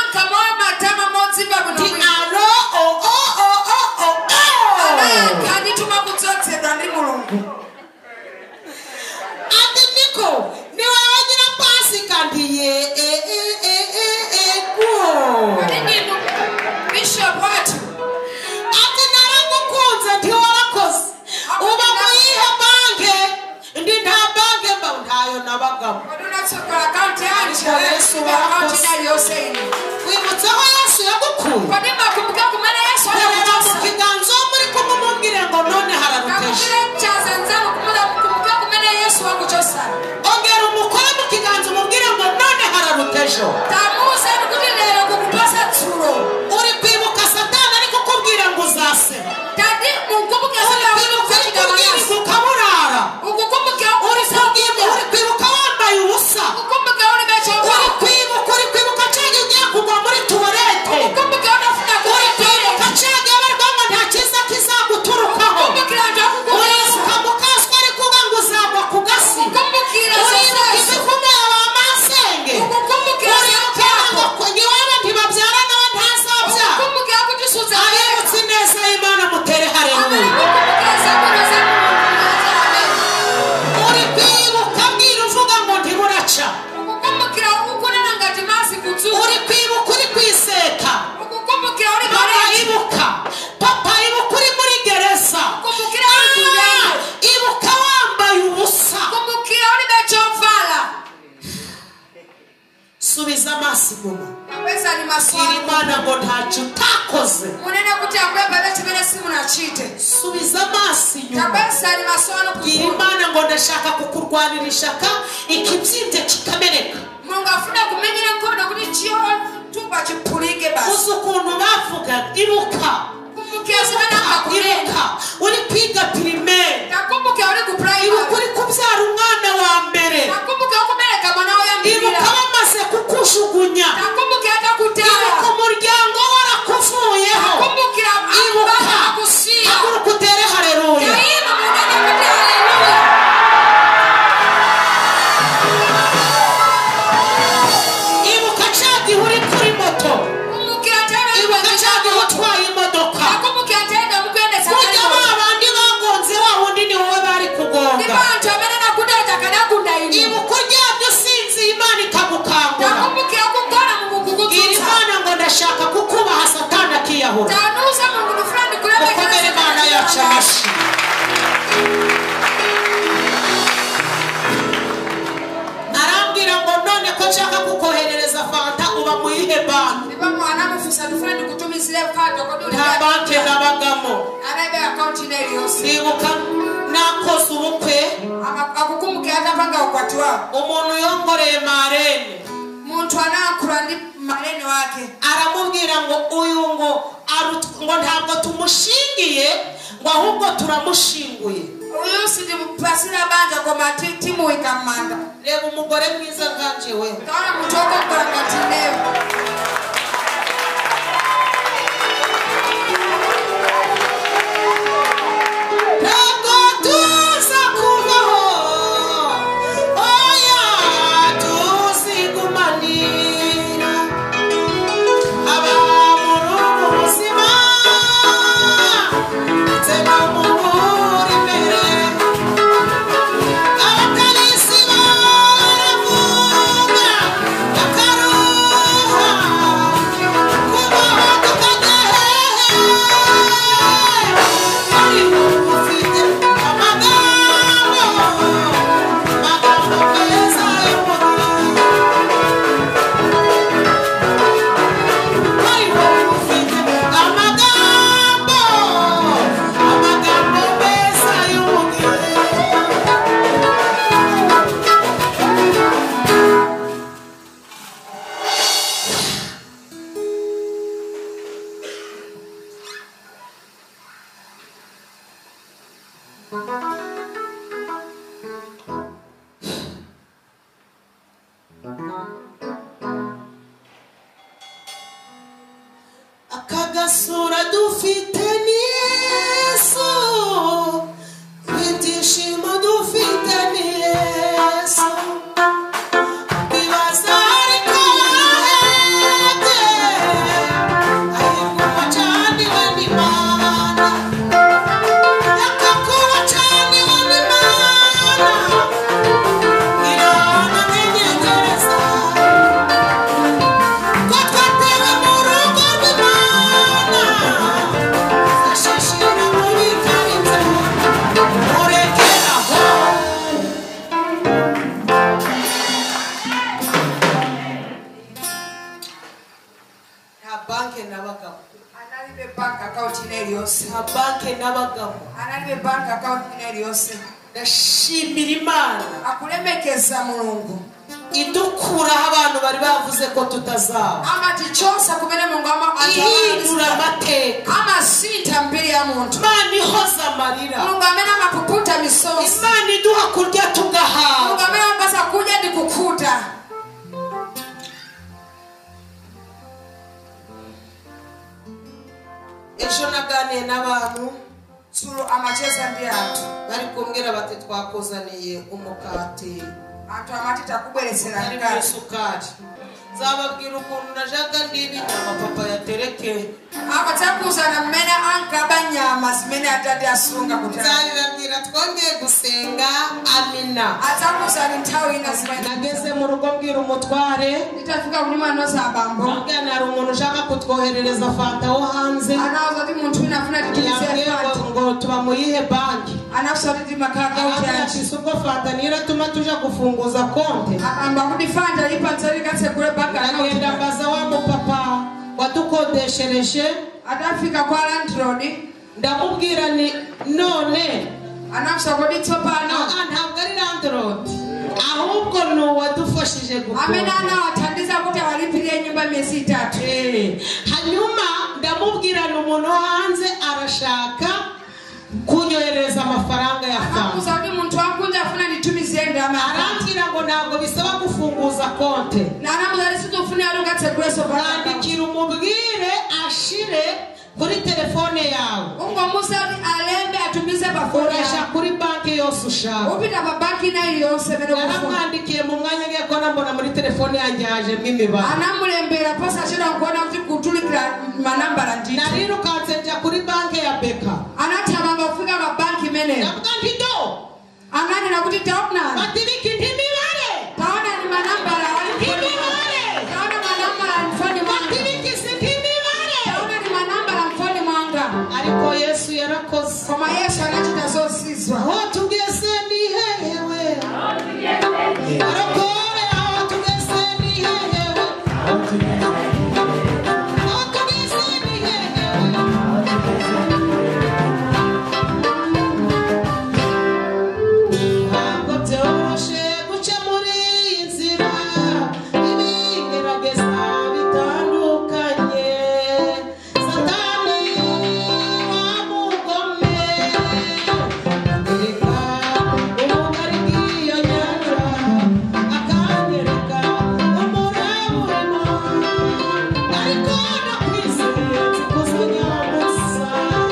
ati niko ni wewe nyina Pasika ndiye ati naragukunze ntiwarakoze uba muyihe banke ndi nta banke mba ntayo nabagamo wibutseho Yesu yagukunze kureba mu kiganza muri kumumubwire ngo none hararuteje ongera umukore mu kiganza umubwire ngo none hararuteje uri kwibuka Satani ariko kubwira ngo uzaseba ukaburara uri kwibuka wambaye ubusa uri kwibuka cege ugiye kugwa muri tuwarete uri kwibuka cege barwamo nta cyiza kizaguturukaho uribuka mukaswa ari kuba ngo uzagwa ku gasi uribuka ibikumwe abama subiza amaso inyuma pesa ni maswali Imana ngo ntacyo utakoze munene kuti akweba beti bene simu na chite subiza amaso inyuma pesa ni maswali Imana ngo ndashaka kukurwanira ishaka ikibyimbe kikameneka Mungu afuna kumenyera nkono kuti chiyo tumba chipulike basi ukuntu bavuga iruka iruka uri kwiga primaire nakumbuke uri ku primary iruka uri kubyara umwana wa mbere nakumbuke ukumeleka mwana wa mbere iruka bamaze kukushugunya nakumbuke hata kutaya iruka umuryango warakuvuyeho nakumbuke iruka akusia haguruka utere haleluya daima mungu anakutia haleluya iruka cyadi uri kuri moto iruka cyadi utwaye imodoka nakumbuke atenda mugende sakari abandi bagonze wa wundi ni wowe bari kugonga nibantu amenena kudeta kana kundaini ibuko ryabyo sinzi Imana ikagukangura nakumbuke akukora mu mugugutsa Imana ngo ndashaka kukubaha Satani akiyahura tanuza mungu fulani kulebe kukomere Imana yacu amashi arambwira ngo none ko nshaka kukoherereza fanta uba muyihe banki niba mwana mufusa fulani kutumizile fanta ko duri nta banki nabagamo arabe account neri yose nibuka nakoze ubukwe akukumbuke hata panga ukwati wao umuntu yongoreye marene muntu anakura ndi marene wake aramubwira ngo uyu ngo ntabwo tumushingiye ngo ahubwo turamushinguye uyu sidi pasira banja kwa matimu wikamanda reba umugore mwiza nganje we kaona mutoko kwa ngatineo ntabwo tuza kubaho oya tuzigumanira aba muri ubu buzima ndetse no mu buri imbere abatalisi baravuga bakaruha kubaho tukajya hehe ariko ufite amagambo meza y'umubiri ariko ufite amagambo meza y'umubiri akagasura dufite ni Yesu ibyishimo dufite ni Yesu bibaza ariko warahebye ahirwa cyaniwe n'Imana yakakuba cyaniwe n'Imana irana n'inyegereza ko twatewe mu rugo rw'Imana zashishira mu bikarinze murekeraho nta banki n'abagabo analibe bank account neri yose nta banki n'abagabo analibe bank account neri yose ndashimira Imana akulemekeza mulungu idukuraho abantu bari bavuze ko tutazaba amati chosa kumene mungu ihindura amateka amasinta mbere ya muntu Imana ihoza amarira mulungu amene amapuputa misozi Imana iduha kurya tugahawe mulungu amene amapasa kudya ndi kukuta ejo naganiye n'abantu sulu amacheza ndi anthu bari kumbwira bati twakuzaniye umukati anthu amati takubweresera harimo ngati isukari nzababwira ukuntu najaga ndiba inyama papa yaterekeye apa takuzana mmene ankaba nyama zimene atati asunga kuti nzabibabwira twongeye gusenga amina atakuzana nthawi ina zimene nageze mu rugo mbwira umutware nditafika kuli mwano za bambo mbwira hari umuntu ushaka kutwoherereza fanta wo hanze anawuza kuti munthu wina afuna titilize yambwiye fanta ngo tuba muyihe banki Anafsaridi makaka utanchi. Suko fanta nira tuma tuja kufunguza konti. Amba kudifanta lipanzari kase kule baka. Nagenda baza wangu papa watukodeshereshe. Atafika kwa landlord. Ndamubwira ni none. Anafsa kodi topano. Ntabwo landlord. Ahubwo no wadufashije gukora. Amenana watandiza kuti walipire nyumba miezi 3. Hanyuma ndamubwira n'umuntu hanze arashaka kunyohereza amafaranga ya fanta. Akuzaudi muntu wakunja afuna nitumizie ndama. Arambwira ngo ntabwo bisaba gufunguza konti. Naramuzari situfuni alungatse kureso barandi. Andikira umubwire ashire kuri telefone yawe. Ungo musabi alembe atumize bafora. Uresha kuri banki yose ushaka. Upita ba banki na yose bero. Naramwandikiye mu mwanya ngiye kona mbona muri telefone yanjye haje mimibara. Anamulembera pasa ashira kuona kuti kutulikira manambara ndi. Narirukanse njya kuri banki ya Beka. Anatama kufika ba banki mene. Nakandido. Anani nakuti taona. Batiriki ndimibare. Taona ni manambara wali Ndimibare. Taona manambara mfani mwanga. Batiriki ndimibare. Taona ni manambara mfani mwanga. Ariko Yesu yarakoze. Kama Yesu anachita zosizwa. Aho tugeze ni hehewe. Arokore aho tugeze ni hehewe. Aho tugeze ni hehewe. Ntabwo byoroshe guca muri iyi nzira. Ibigerageza bitandukanye. Satani wamugome. Amerika ubugari bw'iyo nyanja. Akanyereka umuraburimo. Ariko nakwizeye nzikoze nyamusa.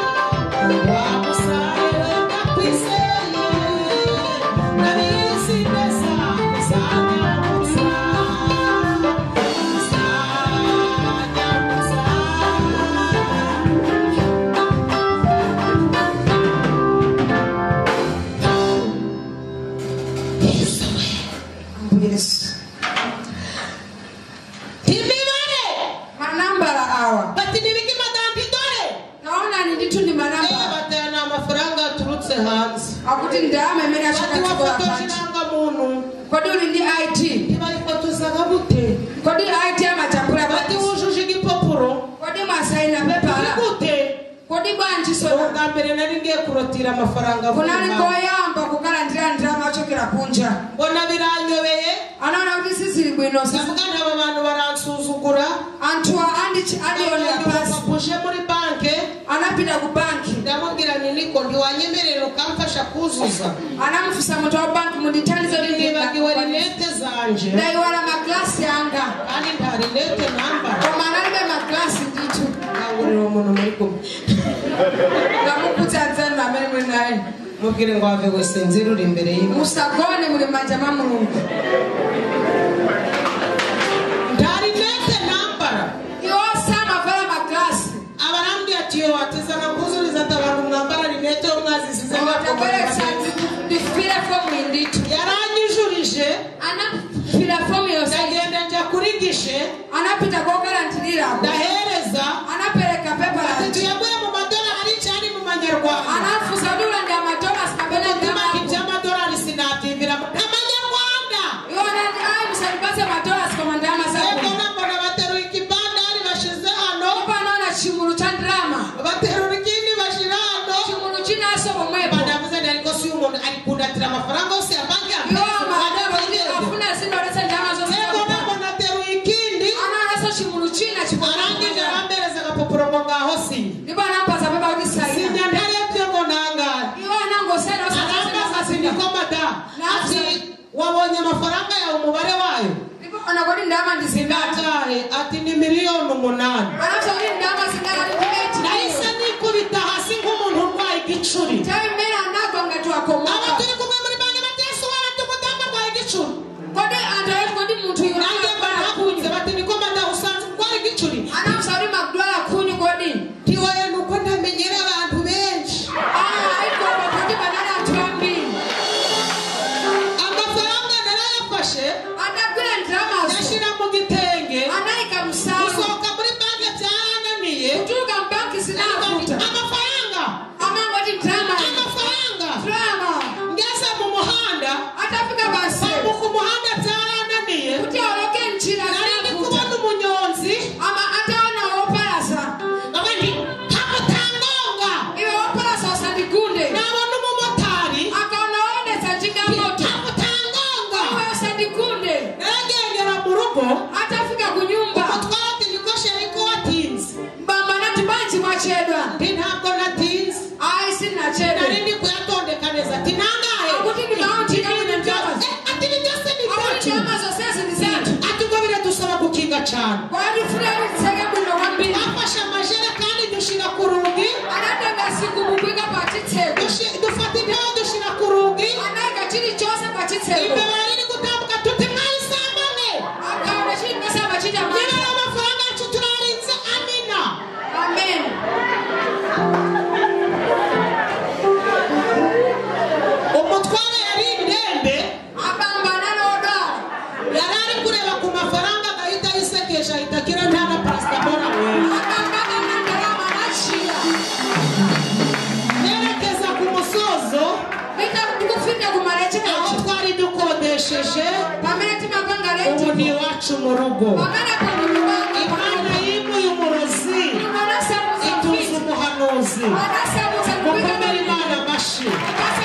Wamusare nakwizeye. Nabizi neza uzanyambutsa. Uzanyambutsa. Yesu. Imibare. Manambara awa. Bati nibiki madambi dore. Naona ni nditu ni manambara. Batana amafaranga aturutse hanze. Akuti ndame mene ashaka Bati tukora wafotoje panchi. irangamuntu. Kodi uri ndi IT. Ntibayifotozaga gute? Kodi IT amachakura Bati bati. wujuje igipapuro. Kodi masaina pepala. Gute? Kodi banchi sona. Ubwa mbere nari ngiye kurotira amafaranga Kunani vuba. koyamba kukala ndira ndrama achokera kunja. Mbona biranyobeye. Anaona kuti sisi bwino sisi. Ndavuga aba bantu baransuzugura. Antua adione pasi. Bapuje muri banke. Anapita ku banki. Ndamubwira niko ndiwanyemerera ukamfasha kuzuza. Anamfusa moto wa banki muditanizo Nibagiwe rinete zanje. Ndaiwala maglasi yanga. Kandi nta rinete namba. Kwa manalime maglasi nditu. Ngurira umuntu muri kumwe. Ngamukutsa nzana amene mwe naye. Mubwire ngo ave wese nzira uri imbere y'Imana. Musagone muri majama Mulungu. Nta rinete nambara. Yo sama vala maglasi. Abarambye ati yo atezana kuzuriza abantu mwambara rinete yo mwazisize Watabere sanzi difile fomu inditu. yaranyijurije. Anapita fomu yose. Ndagenda njya kuri gishe. Anapita kokala ntirira. Ndahereza. Anapeleka pepa la. Ati tuyaguye mu madolari cyane mu manyarwanda. Anafuza dula ndi amadola sikabele Ndima ndama. iby'amadolari sinatimbira amanyarwanda. Yona ayi musalibaze amadola sikomandama Ego sabu. nambona bateruye ikibandari bashize hano. Kupa naona chimuru cha ndrama. Baterura ikindi bashira hano. Chimuru chinaso bomwepo. Banavuze ariko si umuntu ari kundatira amafaranga yose ya banki ya Yo madaba ndi afuna sindorese ndama zose. Ego nambona ateruye ikindi. Anaona so chimuru china Arangije chikomandama. arambereza agapapuro ngo ngaho sinya. Niba nampaza pepa kuti saina. Sinya ntarebye ngo nangane. Yo nango sena Arambaza ati niko mada. Ati wabonye amafaranga yawe umubare wayo. Niba anakodi ndama ndizindata. Sinatahe ati ni miliyoni 8. Anafsa kuti ndama zindala ndi 8. Nahise nikubita hasi nk'umuntu urwaye igicuri. Tayi mena nagwa ngati wakomoka. Aba turi kumwe muri banki batesu baratugutamba urwaye igicuri. Kodi andaye kodi muntu yura. Nanjye barakunze bati niko mada usanze urwaye igicuri. Anafsa kuti magdwala kunyu kodi. Tiwoye nuko ntamenyera abantu benshi. Aiko kodi banana atwambi. Amafaranga narayafashe. Adagura ndrama. Yashira mu gitenge. Anaika musawo. Usohoka muri banki byarana neza cyane afashe amajerekani dushira ku rugi dufata intebe dushira ku rugi imbere yari gutambuka tuti mwayisamane nyina n'amafaranga yacu turarinze amina amen umutware yari indembe yari ari kureba ku mafaranga agahita yisekesha ahita agira nta na pasitamora nerekeza ku musozo aho twari dukodesheje ubu ni iwacu mu rugo imana yimuye umurozi ituza umuhanuzi mukomere imana amashyi